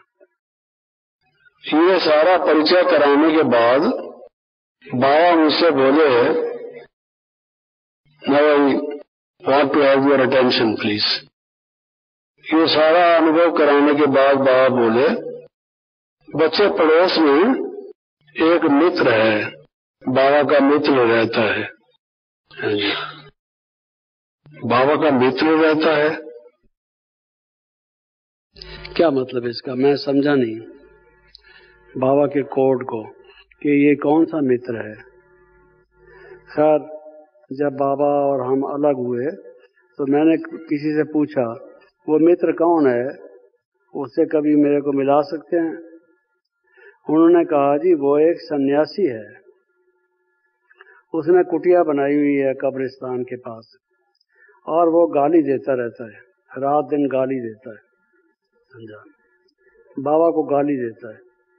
ये सारा परिचय कराने के बाद बाबा मुझसे बोले, Now I want to have your attention, please. ये सारा अनुभव कराने के बाद बाबा बोले, बच्चे पड़ोस में एक मित्र है, बाबा का मित्र रहता है। बाबा का मित्र रहता है, क्या मतलब इसका? मैं समझा नहीं बाबा के कोड को कि ये कौन सा मित्र है। खैर, जब बाबा और हम अलग हुए तो मैंने किसी से पूछा वो मित्र कौन है, उससे कभी मेरे को मिला सकते हैं? उन्होंने कहा जी वो एक सन्यासी है, उसने कुटिया बनाई हुई है कब्रिस्तान के पास और वो गाली देता रहता है, रात दिन गाली देता है। समझा? बाबा को गाली देता है।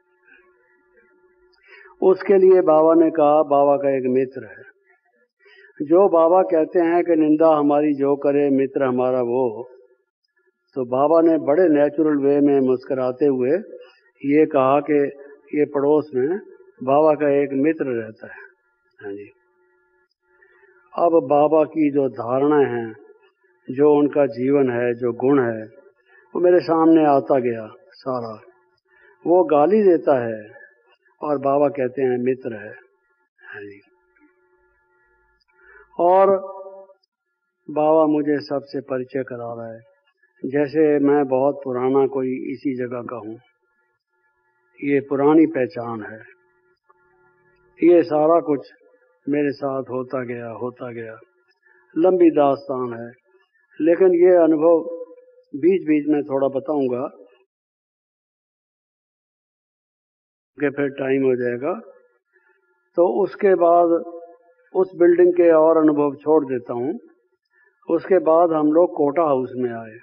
उसके लिए बाबा ने कहा बाबा का एक मित्र है। जो बाबा कहते हैं कि निंदा हमारी जो करे मित्र हमारा वो, तो बाबा ने बड़े नेचुरल वे में मुस्कुराते हुए ये कहा कि ये पड़ोस में बाबा का एक मित्र रहता है। हाँ जी। अब बाबा की जो धारणा है, जो उनका जीवन है, जो गुण है, वो मेरे सामने आता गया सारा। वो गाली देता है और बाबा कहते हैं मित्र है। हाँ जी। और बाबा मुझे सबसे परिचय करा रहा है, जैसे मैं बहुत पुराना कोई इसी जगह का हूँ। ये पुरानी पहचान है। ये सारा कुछ मेरे साथ होता गया होता गया लंबी दास्तान है, लेकिन ये अनुभव बीच बीच में थोड़ा बताऊंगा कि फिर टाइम हो जाएगा। तो उसके बाद उस बिल्डिंग के और अनुभव छोड़ देता हूँ। उसके बाद हम लोग कोटा हाउस में आए।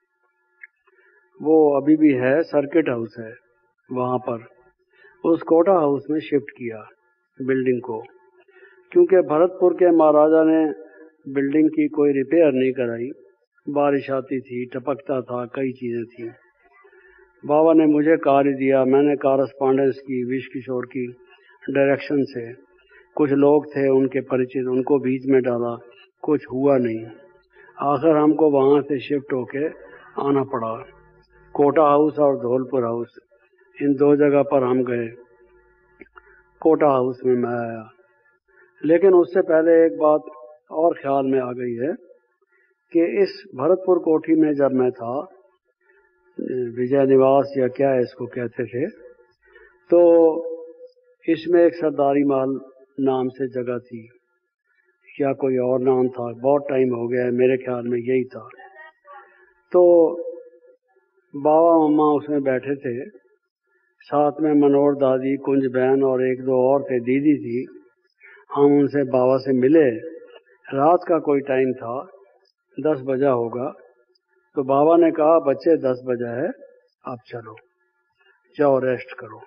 वो अभी भी है, सर्किट हाउस है वहाँ पर। उस कोटा हाउस में शिफ्ट किया बिल्डिंग को, क्योंकि भरतपुर के महाराजा ने बिल्डिंग की कोई रिपेयर नहीं कराई। बारिश आती थी, टपकता था, कई चीज़ें थी। बाबा ने मुझे कार्य दिया, मैंने कॉरेस्पॉन्डेंस की विश किशोर की डायरेक्शन से। कुछ लोग थे उनके परिचित, उनको बीच में डाला, कुछ हुआ नहीं। आखिर हमको वहाँ से शिफ्ट होके आना पड़ा। कोटा हाउस और धौलपुर हाउस, इन दो जगह पर हम गए। कोटा हाउस में मैं आया, लेकिन उससे पहले एक बात और ख्याल में आ गई है कि इस भरतपुर कोठी में जब मैं था, विजय निवास या क्या इसको कहते थे, तो इसमें एक सरदारी महल नाम से जगह थी, या कोई और नाम था, बहुत टाइम हो गया है, मेरे ख्याल में यही था। तो बाबा मम्मा उसमें बैठे थे, साथ में मनोहर दादी, कुंज बहन और एक दो और थे, दीदी थी। हम उनसे बाबा से मिले। रात का कोई टाइम था, दस बजा होगा। तो बाबा ने कहा बच्चे दस बजा है, आप चलो, जाओ रेस्ट करो।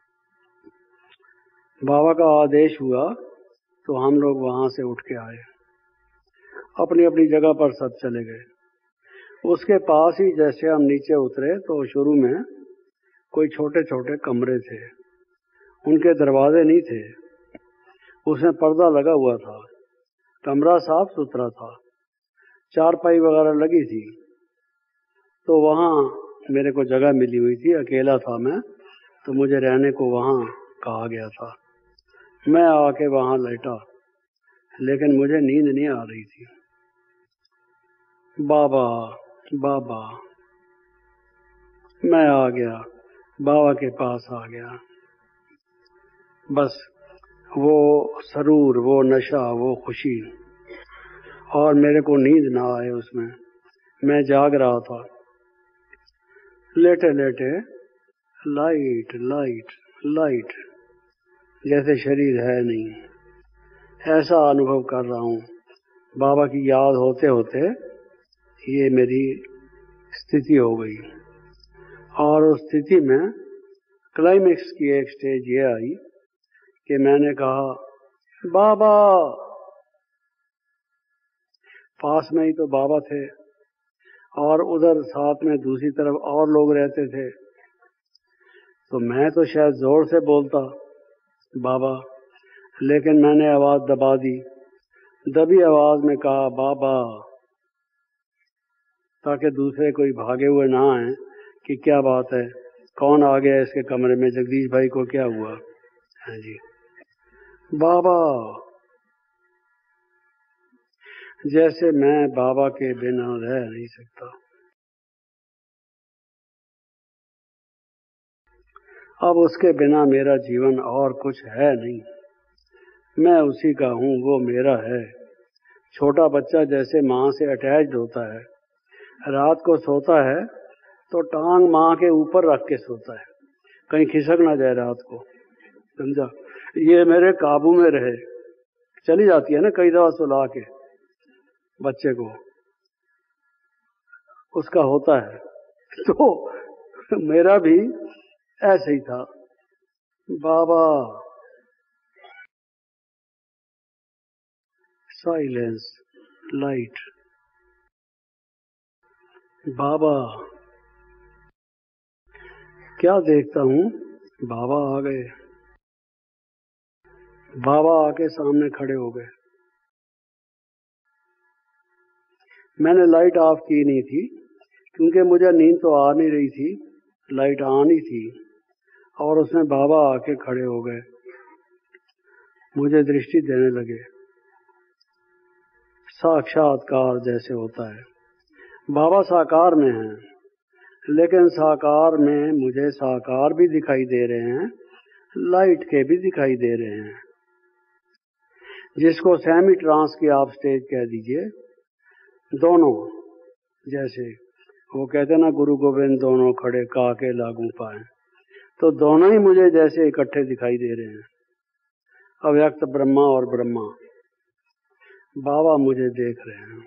बाबा का आदेश हुआ तो हम लोग वहां से उठ के आए, अपनी अपनी जगह पर सब चले गए। उसके पास ही जैसे हम नीचे उतरे तो शुरू में कोई छोटे छोटे कमरे थे, उनके दरवाजे नहीं थे, उसमें पर्दा लगा हुआ था, कमरा साफ सुथरा था, चारपाई वगैरह लगी थी। तो वहाँ मेरे को जगह मिली हुई थी, अकेला था मैं, तो मुझे रहने को वहाँ कहा गया था। मैं आके वहाँ लेटा, लेकिन मुझे नींद नहीं आ रही थी। बाबा बाबा मैं आ गया, बाबा के पास आ गया। बस वो सरूर, वो नशा, वो खुशी, और मेरे को नींद ना आए उसमें। मैं जाग रहा था, लेटे लेटे लाइट लाइट लाइट, जैसे शरीर है नहीं, ऐसा अनुभव कर रहा हूँ। बाबा की याद होते होते ये मेरी स्थिति हो गई, और उस स्थिति में क्लाइमेक्स की एक स्टेज ये आई कि मैंने कहा बाबा। पास में ही तो बाबा थे, और उधर साथ में दूसरी तरफ और लोग रहते थे। तो मैं तो शायद जोर से बोलता बाबा, लेकिन मैंने आवाज दबा दी। दबी आवाज में कहा बाबा, ताकि दूसरे कोई भागे हुए ना आए कि क्या बात है, कौन आ गया इसके कमरे में, जगदीश भाई को क्या हुआ है जी। बाबा, जैसे मैं बाबा के बिना रह नहीं सकता। अब उसके बिना मेरा जीवन और कुछ है नहीं, मैं उसी का हूँ, वो मेरा है। छोटा बच्चा जैसे माँ से अटैच्ड होता है, रात को सोता है तो टांग माँ के ऊपर रख के सोता है, कहीं खिसक ना जाए रात को, समझा। ये मेरे काबू में रहे। चली जाती है ना कई दफा सुला के बच्चे को, उसका होता है। तो मेरा भी ऐसे ही था। बाबा, साइलेंस, लाइट। बाबा, क्या देखता हूँ, बाबा आ गए। बाबा आके सामने खड़े हो गए। मैंने लाइट ऑफ की नहीं थी क्योंकि मुझे नींद तो आ नहीं रही थी, लाइट ऑन ही थी, और उसमें बाबा आके खड़े हो गए, मुझे दृष्टि देने लगे। साक्षात्कार जैसे होता है। बाबा साकार में हैं, लेकिन साकार में मुझे साकार भी दिखाई दे रहे हैं, लाइट के भी दिखाई दे रहे हैं, जिसको सेमी ट्रांस की आप स्टेज कह दीजिए। दोनों, जैसे वो कहते ना गुरु गोविंद दोनों खड़े काके लागू पाए, तो दोनों ही मुझे जैसे इकट्ठे दिखाई दे रहे हैं। अव्यक्त ब्रह्मा और ब्रह्मा, बाबा मुझे देख रहे हैं।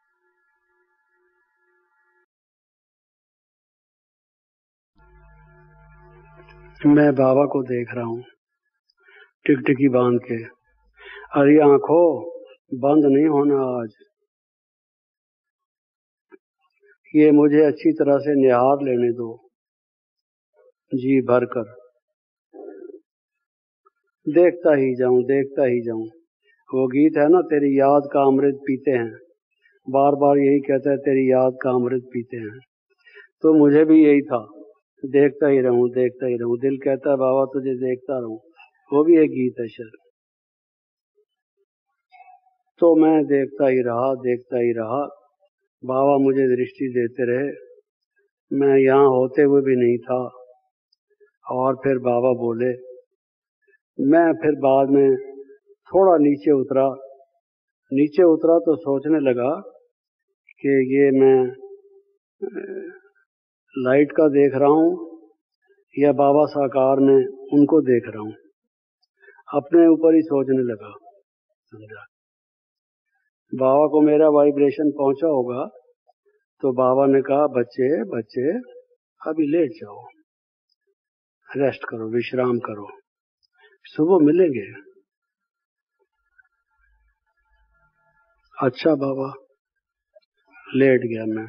मैं बाबा को देख रहा हूँ टिकटिकी बांध के। अरे आंखों, बंद नहीं होना आज, ये मुझे अच्छी तरह से निहार लेने दो, जी भरकर देखता ही जाऊं, देखता ही जाऊं। वो गीत है ना, तेरी याद का अमृत पीते हैं, बार बार यही कहता है, तेरी याद का अमृत पीते हैं। तो मुझे भी यही था, देखता ही रहूं, देखता ही रहूं। दिल कहता है बाबा तुझे देखता रहूं, वो भी एक गीत है शायद। तो मैं देखता ही रहा, देखता ही रहा। बाबा मुझे दृष्टि देते रहे, मैं यहाँ होते हुए भी नहीं था। और फिर बाबा बोले। मैं फिर बाद में थोड़ा नीचे उतरा। नीचे उतरा तो सोचने लगा कि ये मैं लाइट का देख रहा हूँ या बाबा साकार में उनको देख रहा हूँ। अपने ऊपर ही सोचने लगा, समझा। बाबा को मेरा वाइब्रेशन पहुंचा होगा, तो बाबा ने कहा बच्चे बच्चे अभी लेट जाओ, रेस्ट करो, विश्राम करो, सुबह मिलेंगे। अच्छा बाबा, लेट गया मैं।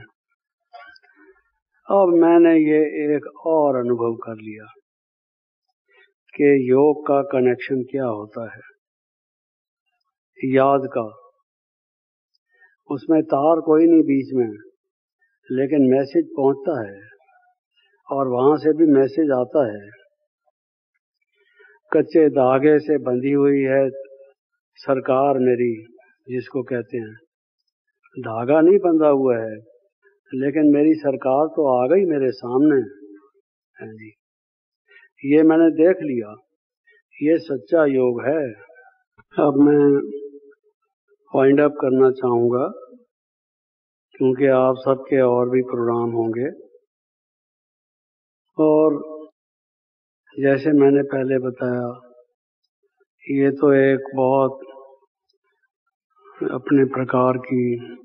अब मैंने ये एक और अनुभव कर लिया कि योग का कनेक्शन क्या होता है, याद का। उसमें तार कोई नहीं बीच में, लेकिन मैसेज पहुंचता है और वहां से भी मैसेज आता है। कच्चे धागे से बंधी हुई है सरकार मेरी, जिसको कहते हैं, धागा नहीं बंधा हुआ है, लेकिन मेरी सरकार तो आ गई मेरे सामने है जी। ये मैंने देख लिया, ये सच्चा योग है। अब मैं वाइंड अप करना चाहूंगा क्योंकि आप सबके और भी प्रोग्राम होंगे। और जैसे मैंने पहले बताया, ये तो एक बहुत अपने प्रकार की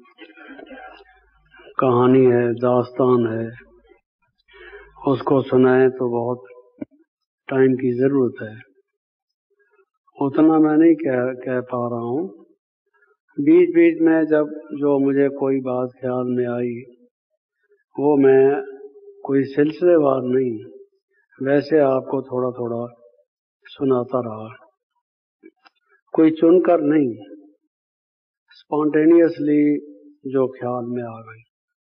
कहानी है, दास्तान है। उसको सुनाए तो बहुत टाइम की जरूरत है, उतना मैं नहीं कह कह पा रहा हूँ। बीच बीच में जब जो मुझे कोई बात ख्याल में आई, वो मैं कोई सिलसिलेवार नहीं, वैसे आपको थोड़ा थोड़ा सुनाता रहा, कोई चुनकर नहीं। स्पॉन्टेनियसली जो ख्याल में आ गई।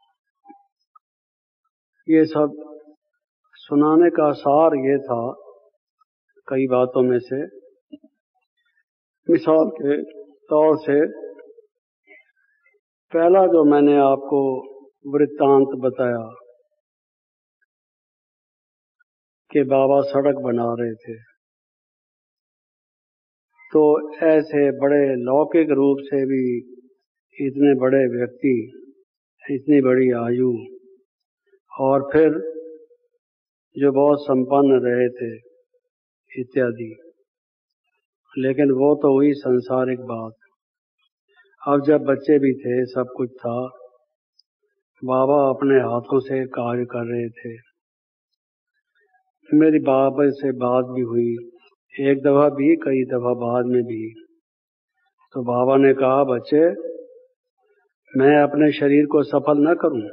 ये सब सुनाने का सार ये था कई बातों में से। मिसाल के तौर से पहला जो मैंने आपको वृत्तांत बताया कि बाबा सड़क बना रहे थे, तो ऐसे बड़े लौकिक रूप से भी इतने बड़े व्यक्ति, इतनी बड़ी आयु, और फिर जो बहुत संपन्न रहे थे इत्यादि, लेकिन वो तो हुई सांसारिक बात। अब जब बच्चे भी थे, सब कुछ था, बाबा अपने हाथों से कार्य कर रहे थे। मेरी बाबा से बात भी हुई, एक दफा भी, कई दफा बाद में भी। तो बाबा ने कहा, बच्चे, मैं अपने शरीर को सफल न करूं,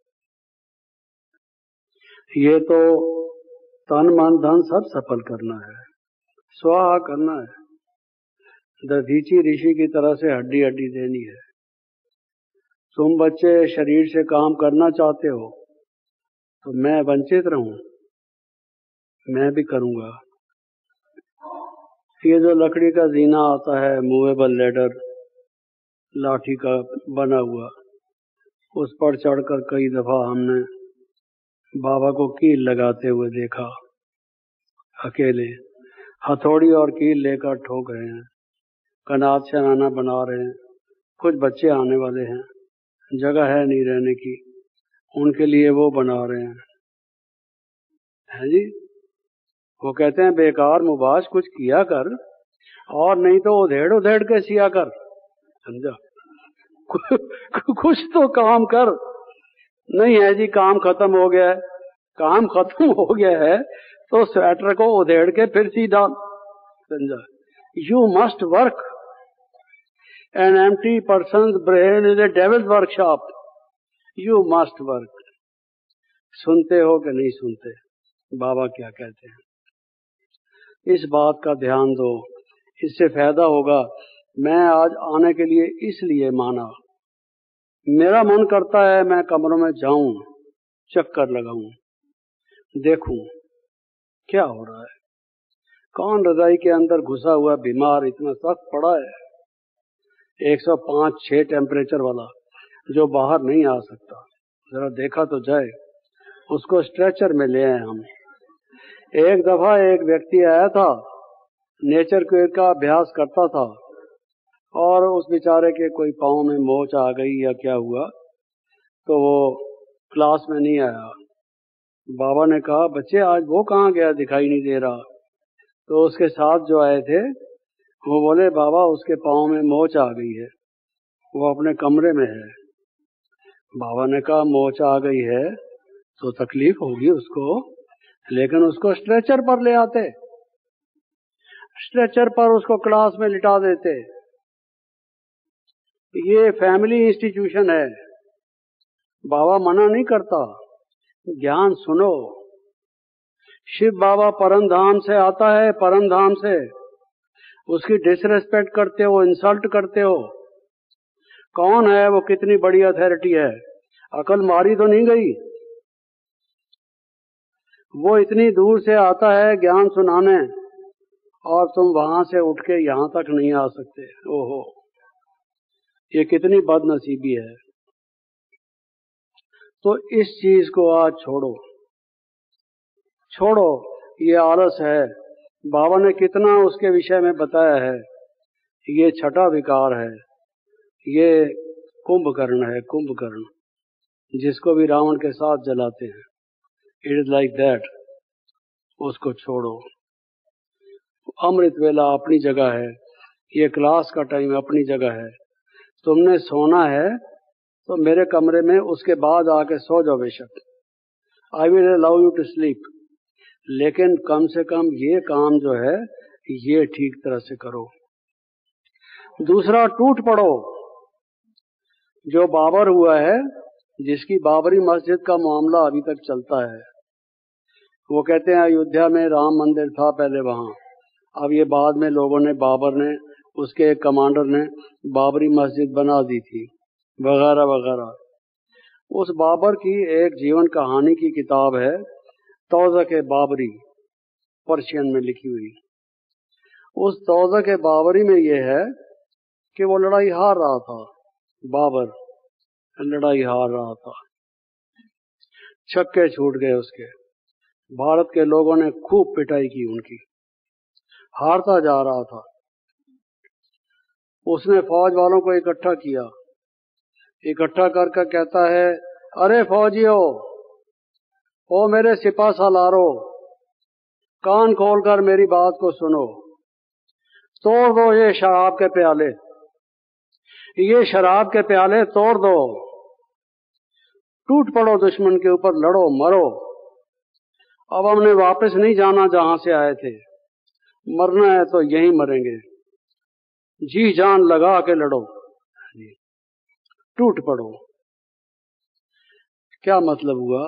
ये तो तन मन धन सब सफल करना है, स्वाहा करना है। दधीची ऋषि की तरह से हड्डी हड्डी देनी है। तुम बच्चे शरीर से काम करना चाहते हो तो मैं वंचित रहूं, मैं भी करूंगा। ये जो लकड़ी का जीना आता है, मूवेबल लेडर, लाठी का बना हुआ, उस पर चढ़कर कई दफा हमने बाबा को कील लगाते हुए देखा। अकेले हथौड़ी और कील लेकर ठोक रहे हैं, कनात शनाना बना रहे हैं। कुछ बच्चे आने वाले हैं, जगह है नहीं रहने की, उनके लिए वो बना रहे हैं, है जी। वो कहते हैं, बेकार मुबाश कुछ किया कर, और नहीं तो उधेड़ उधेड़ के सिया कर, समझा। कुछ तो काम कर। नहीं है जी, काम खत्म हो गया है। काम खत्म हो गया है तो स्वेटर को उधेड़ के फिर सी डाल, समझा। You must work. An empty person's brain is a devil's workshop. You must work. सुनते हो कि नहीं सुनते बाबा क्या कहते हैं? इस बात का ध्यान दो, इससे फायदा होगा। मैं आज आने के लिए इसलिए माना, मेरा मन करता है मैं कमरों में जाऊं, चक्कर लगाऊं, देखूं क्या हो रहा है। कौन रजाई के अंदर घुसा हुआ बीमार इतना सख्त पड़ा है, एक सौ पाँच छह टेम्परेचर वाला, जो बाहर नहीं आ सकता। जरा देखा तो जाए। उसको स्ट्रेचर में ले आए हम। एक दफा एक व्यक्ति आया था, नेचर केयर का अभ्यास करता था, और उस बेचारे के कोई पाँव में मोच आ गई या क्या हुआ, तो वो क्लास में नहीं आया। बाबा ने कहा, बच्चे आज वो कहाँ गया, दिखाई नहीं दे रहा। तो उसके साथ जो आए थे वो बोले, बाबा उसके पाँव में मोच आ गई है, वो अपने कमरे में है। बाबा ने कहा, मोच आ गई है तो तकलीफ होगी उसको, लेकिन उसको स्ट्रेचर पर ले आते, स्ट्रेचर पर उसको क्लास में लिटा देते। ये फैमिली इंस्टीट्यूशन है, बाबा मना नहीं करता, ज्ञान सुनो। शिव बाबा परम धाम से आता है, परम धाम से। उसकी डिसरेस्पेक्ट करते हो, इंसल्ट करते हो। कौन है वो, कितनी बड़ी अथॉरिटी है, अकल मारी तो नहीं गई? वो इतनी दूर से आता है ज्ञान सुनाने, और तुम वहां से उठ के यहां तक नहीं आ सकते। ओहो, ये कितनी बदनसीबी है। तो इस चीज को आज छोड़ो, छोड़ो, ये आलस है। बाबा ने कितना उसके विषय में बताया है। ये छठा विकार है, ये कुंभकर्ण है, कुंभकर्ण, जिसको भी रावण के साथ जलाते हैं। It is like that. उसको छोड़ो। अमृत वेला अपनी जगह है, ये क्लास का टाइम अपनी जगह है। तुमने सोना है तो मेरे कमरे में उसके बाद आके सो जाओ बेशक, I will allow you to sleep, लेकिन कम से कम ये काम जो है ये ठीक तरह से करो। दूसरा, टूट पड़ो। जो बाबर हुआ है, जिसकी बाबरी मस्जिद का मामला अभी तक चलता है, वो कहते हैं अयोध्या में राम मंदिर था पहले वहां, अब ये बाद में लोगों ने, बाबर ने उसके एक कमांडर ने बाबरी मस्जिद बना दी थी, वगैरह वगैरह। उस बाबर की एक जीवन कहानी की किताब है तौज़क़ बाबरी, पर्शियन में लिखी हुई। उस तौज़क़ बाबरी में यह है कि वो लड़ाई हार रहा था, बाबर लड़ाई हार रहा था, छक्के छूट गए उसके। भारत के लोगों ने खूब पिटाई की उनकी, हारता जा रहा था। उसने फौज वालों को इकट्ठा किया, इकट्ठा करके कहता है, अरे फौजियों, ओ मेरे सिपा सालारो, कान खोलकर मेरी बात को सुनो। तोड़ दो ये शराब के प्याले, ये शराब के प्याले तोड़ दो। टूट पड़ो दुश्मन के ऊपर, लड़ो मरो। अब हमने वापस नहीं जाना जहां से आए थे, मरना है तो यहीं मरेंगे, जी जान लगा के लड़ो, टूट पड़ो। क्या मतलब हुआ?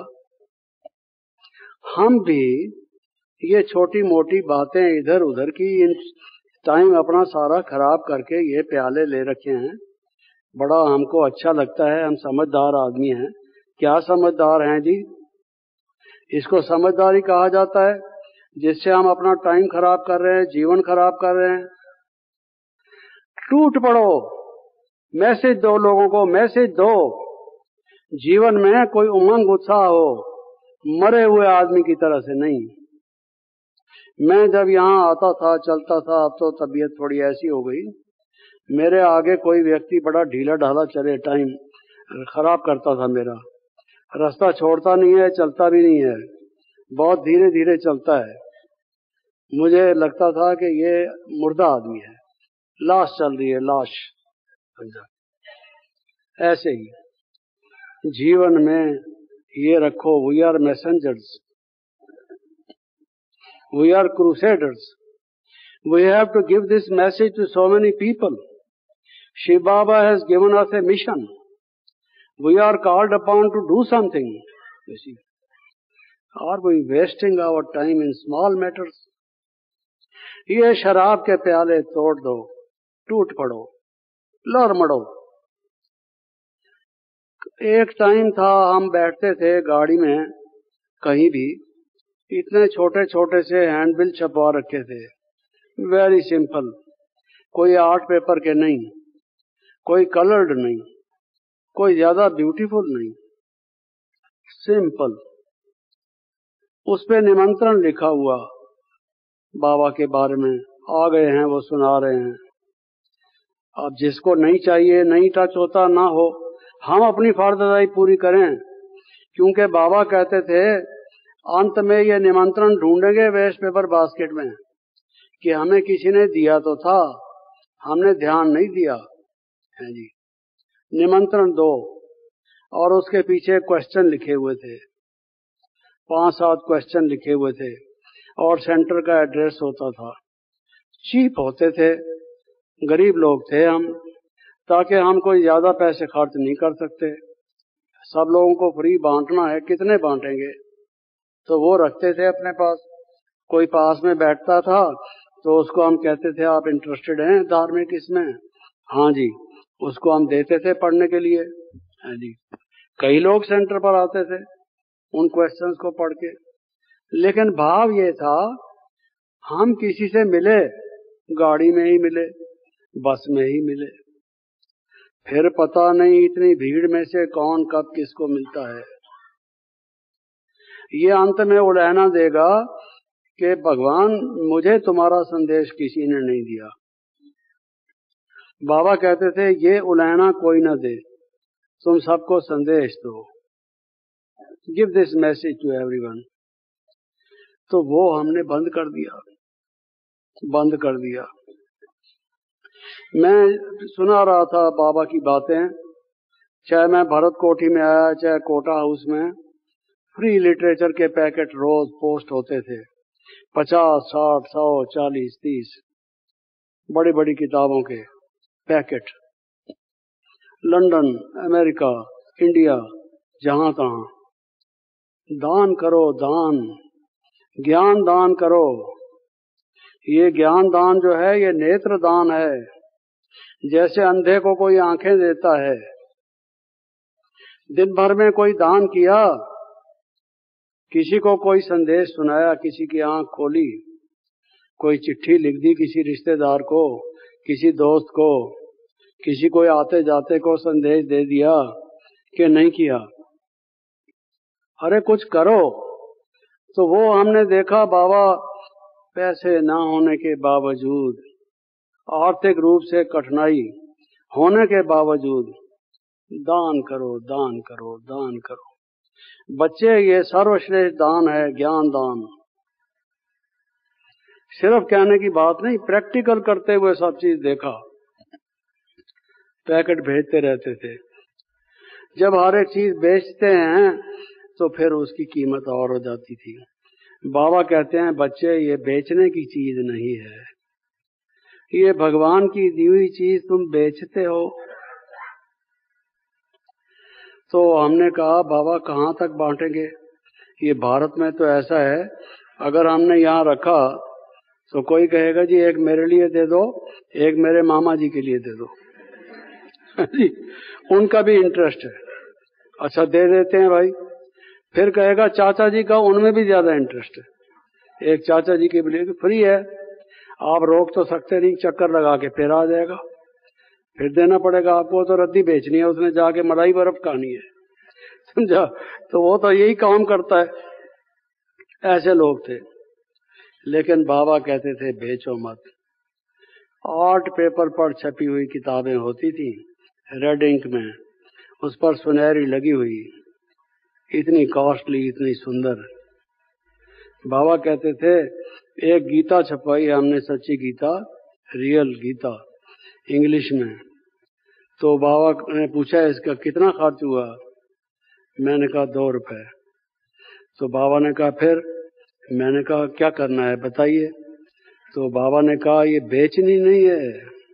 हम भी ये छोटी मोटी बातें इधर उधर की, इन टाइम अपना सारा खराब करके ये प्याले ले रखे हैं। बड़ा हमको अच्छा लगता है, हम समझदार आदमी हैं। क्या समझदार हैं जी? इसको समझदारी कहा जाता है जिससे हम अपना टाइम खराब कर रहे हैं, जीवन खराब कर रहे हैं। टूट पड़ो, मैसेज दो लोगों को, मैसेज दो। जीवन में कोई उमंग उत्साह हो, मरे हुए आदमी की तरह से नहीं। मैं जब यहाँ आता था, चलता था, अब तो तबीयत थोड़ी ऐसी हो गई, मेरे आगे कोई व्यक्ति बड़ा ढीला ढाला चले, टाइम खराब करता था मेरा। रास्ता छोड़ता नहीं है, चलता भी नहीं है, बहुत धीरे धीरे चलता है। मुझे लगता था कि ये मुर्दा आदमी है, लाश चल रही है, लाश। ऐसे ही जीवन में ये रखो, we are messengers, we are crusaders, we have to give this message to so many people. Shiv Baba has given us a mission, we are called upon to do something. You see, are we wasting our time in small matters? ये शराब के प्याले तोड़ दो, टूट पड़ो, लड़ मड़ो। एक टाइम था, हम बैठते थे गाड़ी में कहीं भी, इतने छोटे छोटे से हैंडबिल छपवा रखे थे, वेरी सिंपल, कोई आर्ट पेपर के नहीं, कोई कलर्ड नहीं, कोई ज्यादा ब्यूटीफुल नहीं, सिंपल। उस पे निमंत्रण लिखा हुआ, बाबा के बारे में, आ गए हैं वो सुना रहे हैं। अब जिसको नहीं चाहिए, नहीं टच होता, ना हो, हम अपनी फर्जदारी पूरी करें, क्योंकि बाबा कहते थे अंत में ये निमंत्रण ढूंढेंगे वेस्ट पेपर बास्केट में कि हमें किसी ने दिया तो था, हमने ध्यान नहीं दिया है जी। निमंत्रण दो, और उसके पीछे क्वेश्चन लिखे हुए थे, पांच सात क्वेश्चन लिखे हुए थे, और सेंटर का एड्रेस होता था। चीप होते थे, गरीब लोग थे हम, ताकि हम कोई ज्यादा पैसे खर्च नहीं कर सकते। सब लोगों को फ्री बांटना है, कितने बांटेंगे, तो वो रखते थे अपने पास। कोई पास में बैठता था तो उसको हम कहते थे, आप इंटरेस्टेड हैं धार्मिक इसमें? हाँ जी, उसको हम देते थे पढ़ने के लिए। हाँ जी, कई लोग सेंटर पर आते थे उन क्वेश्चंस को पढ़ के। लेकिन भाव ये था, हम किसी से मिले, गाड़ी में ही मिले, बस में ही मिले, फिर पता नहीं इतनी भीड़ में से कौन कब किसको मिलता है। ये अंत में उलहना देगा कि भगवान मुझे तुम्हारा संदेश किसी ने नहीं दिया। बाबा कहते थे ये उलहना कोई न दे, तुम सबको संदेश दो, give this message to everyone. तो वो हमने बंद कर दिया, बंद कर दिया। मैं सुना रहा था बाबा की बातें, चाहे मैं भरत कोठी में आया, चाहे कोटा हाउस में, फ्री लिटरेचर के पैकेट रोज पोस्ट होते थे, पचास, साठ, सौ, चालीस, तीस, बड़ी बड़ी किताबों के पैकेट। लंदन, अमेरिका, इंडिया, जहां तहां दान करो, दान, ज्ञान दान करो। ये ज्ञान दान जो है, ये नेत्र दान है। जैसे अंधे को कोई आंखें देता है, दिन भर में कोई दान किया, किसी को कोई संदेश सुनाया, किसी की आंख खोली, कोई चिट्ठी लिख दी किसी रिश्तेदार को, किसी दोस्त को, किसी को आते जाते को संदेश दे दिया कि नहीं किया, अरे कुछ करो। तो वो हमने देखा बाबा पैसे ना होने के बावजूद, आर्थिक रूप से कठिनाई होने के बावजूद दान करो, दान करो, दान करो। बच्चे, ये सर्वश्रेष्ठ दान है, ज्ञान दान। सिर्फ कहने की बात नहीं, प्रैक्टिकल करते हुए सब चीज देखा। पैकेट भेजते रहते थे। जब हर एक चीज बेचते हैं तो फिर उसकी कीमत और हो जाती थी। बाबा कहते हैं बच्चे, ये बेचने की चीज नहीं है, ये भगवान की दी हुई चीज तुम बेचते हो। तो हमने कहा बाबा कहाँ तक बांटेंगे? ये भारत में तो ऐसा है, अगर हमने यहाँ रखा तो कोई कहेगा जी एक मेरे लिए दे दो, एक मेरे मामा जी के लिए दे दो। जी, उनका भी इंटरेस्ट है। अच्छा दे देते हैं भाई। फिर कहेगा चाचा जी का, उनमें भी ज्यादा इंटरेस्ट है। एक चाचा जी के लिए फ्री है, आप रोक तो सकते नहीं, चक्कर लगा के फिर आ जाएगा, फिर देना पड़ेगा आपको। तो रद्दी बेचनी है, उसने जाके मलाई बर्फ खानी है, समझा? तो वो तो यही काम करता है। ऐसे लोग थे। लेकिन बाबा कहते थे बेचो मत। आर्ट पेपर पर छपी हुई किताबें होती थी, रेड इंक में, उस पर सुनहरी लगी हुई, इतनी कॉस्टली, इतनी सुंदर। बाबा कहते थे एक गीता छपवाई हमने, सच्ची गीता, रियल गीता, इंग्लिश में। तो बाबा ने पूछा इसका कितना खर्च हुआ? मैंने कहा दो रुपए। तो बाबा ने कहा फिर? मैंने कहा क्या करना है बताइए। तो बाबा ने कहा ये बेचनी नहीं है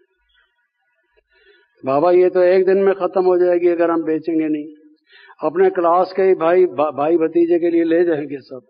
बाबा, ये तो एक दिन में खत्म हो जाएगी अगर हम बेचेंगे नहीं। अपने क्लास के ही भाई भाई भतीजे के लिए ले जाएंगे सब,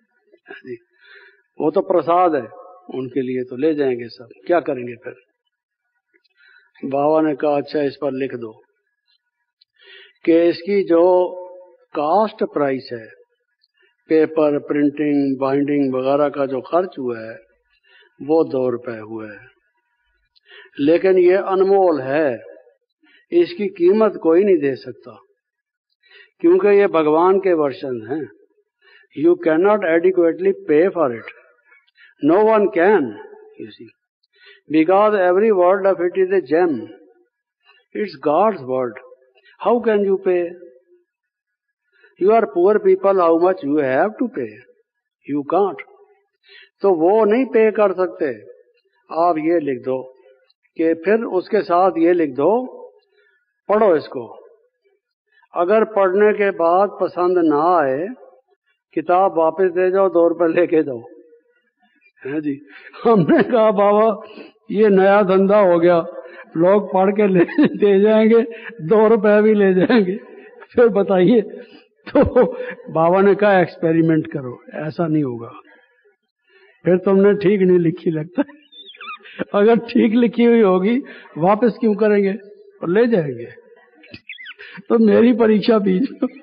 वो तो प्रसाद है उनके लिए, तो ले जाएंगे सब, क्या करेंगे फिर? बाबा ने कहा अच्छा इस पर लिख दो कि इसकी जो कास्ट प्राइस है, पेपर, प्रिंटिंग, बाइंडिंग वगैरह का जो खर्च हुआ है वो दो रुपए हुए है, लेकिन ये अनमोल है, इसकी कीमत कोई नहीं दे सकता, क्योंकि ये भगवान के वर्षन हैं। You cannot adequately pay for it. No one can, you see, because every word of it is a gem. It's God's word. How can you pay? You are poor people, how much you have to pay? You can't. तो वो नहीं पे कर सकते। आप ये लिख दो कि फिर उसके साथ ये लिख दो, पढ़ो इसको, अगर पढ़ने के बाद पसंद ना आए किताब वापस दे जाओ, दो रुपए लेके जाओ। है जी। हमने कहा बाबा ये नया धंधा हो गया, लोग पढ़ के ले दे जाएंगे, दो रुपए भी ले जाएंगे, फिर बताइए। तो बाबा ने कहा एक्सपेरिमेंट करो, ऐसा नहीं होगा। फिर तुमने ठीक नहीं लिखी लगता है। अगर ठीक लिखी हुई होगी वापस क्यों करेंगे और ले जाएंगे। तो मेरी परीक्षा बीच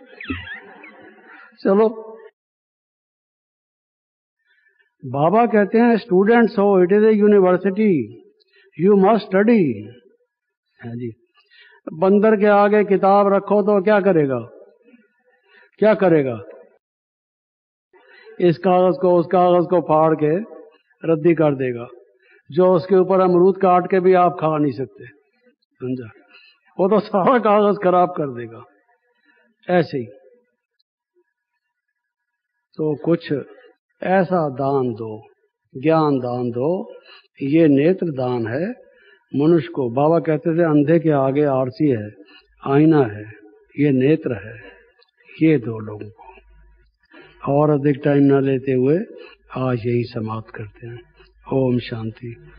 चलो। बाबा कहते हैं स्टूडेंट्स हो, it is a university, you must study. है जी। बंदर के आगे किताब रखो तो क्या करेगा? क्या करेगा? इस कागज को उस कागज को फाड़ के रद्दी कर देगा, जो उसके ऊपर अमरूद काट के भी आप खा नहीं सकते, समझा? वो तो सारा कागज खराब कर देगा। ऐसे ही तो कुछ ऐसा दान दो, ज्ञान दान दो, ये नेत्र दान है मनुष्य को। बाबा कहते थे अंधे के आगे आरसी है, आईना है, ये नेत्र है, ये दो लोगों को। और अधिक टाइम न लेते हुए आज यही समाप्त करते हैं। ओम शांति।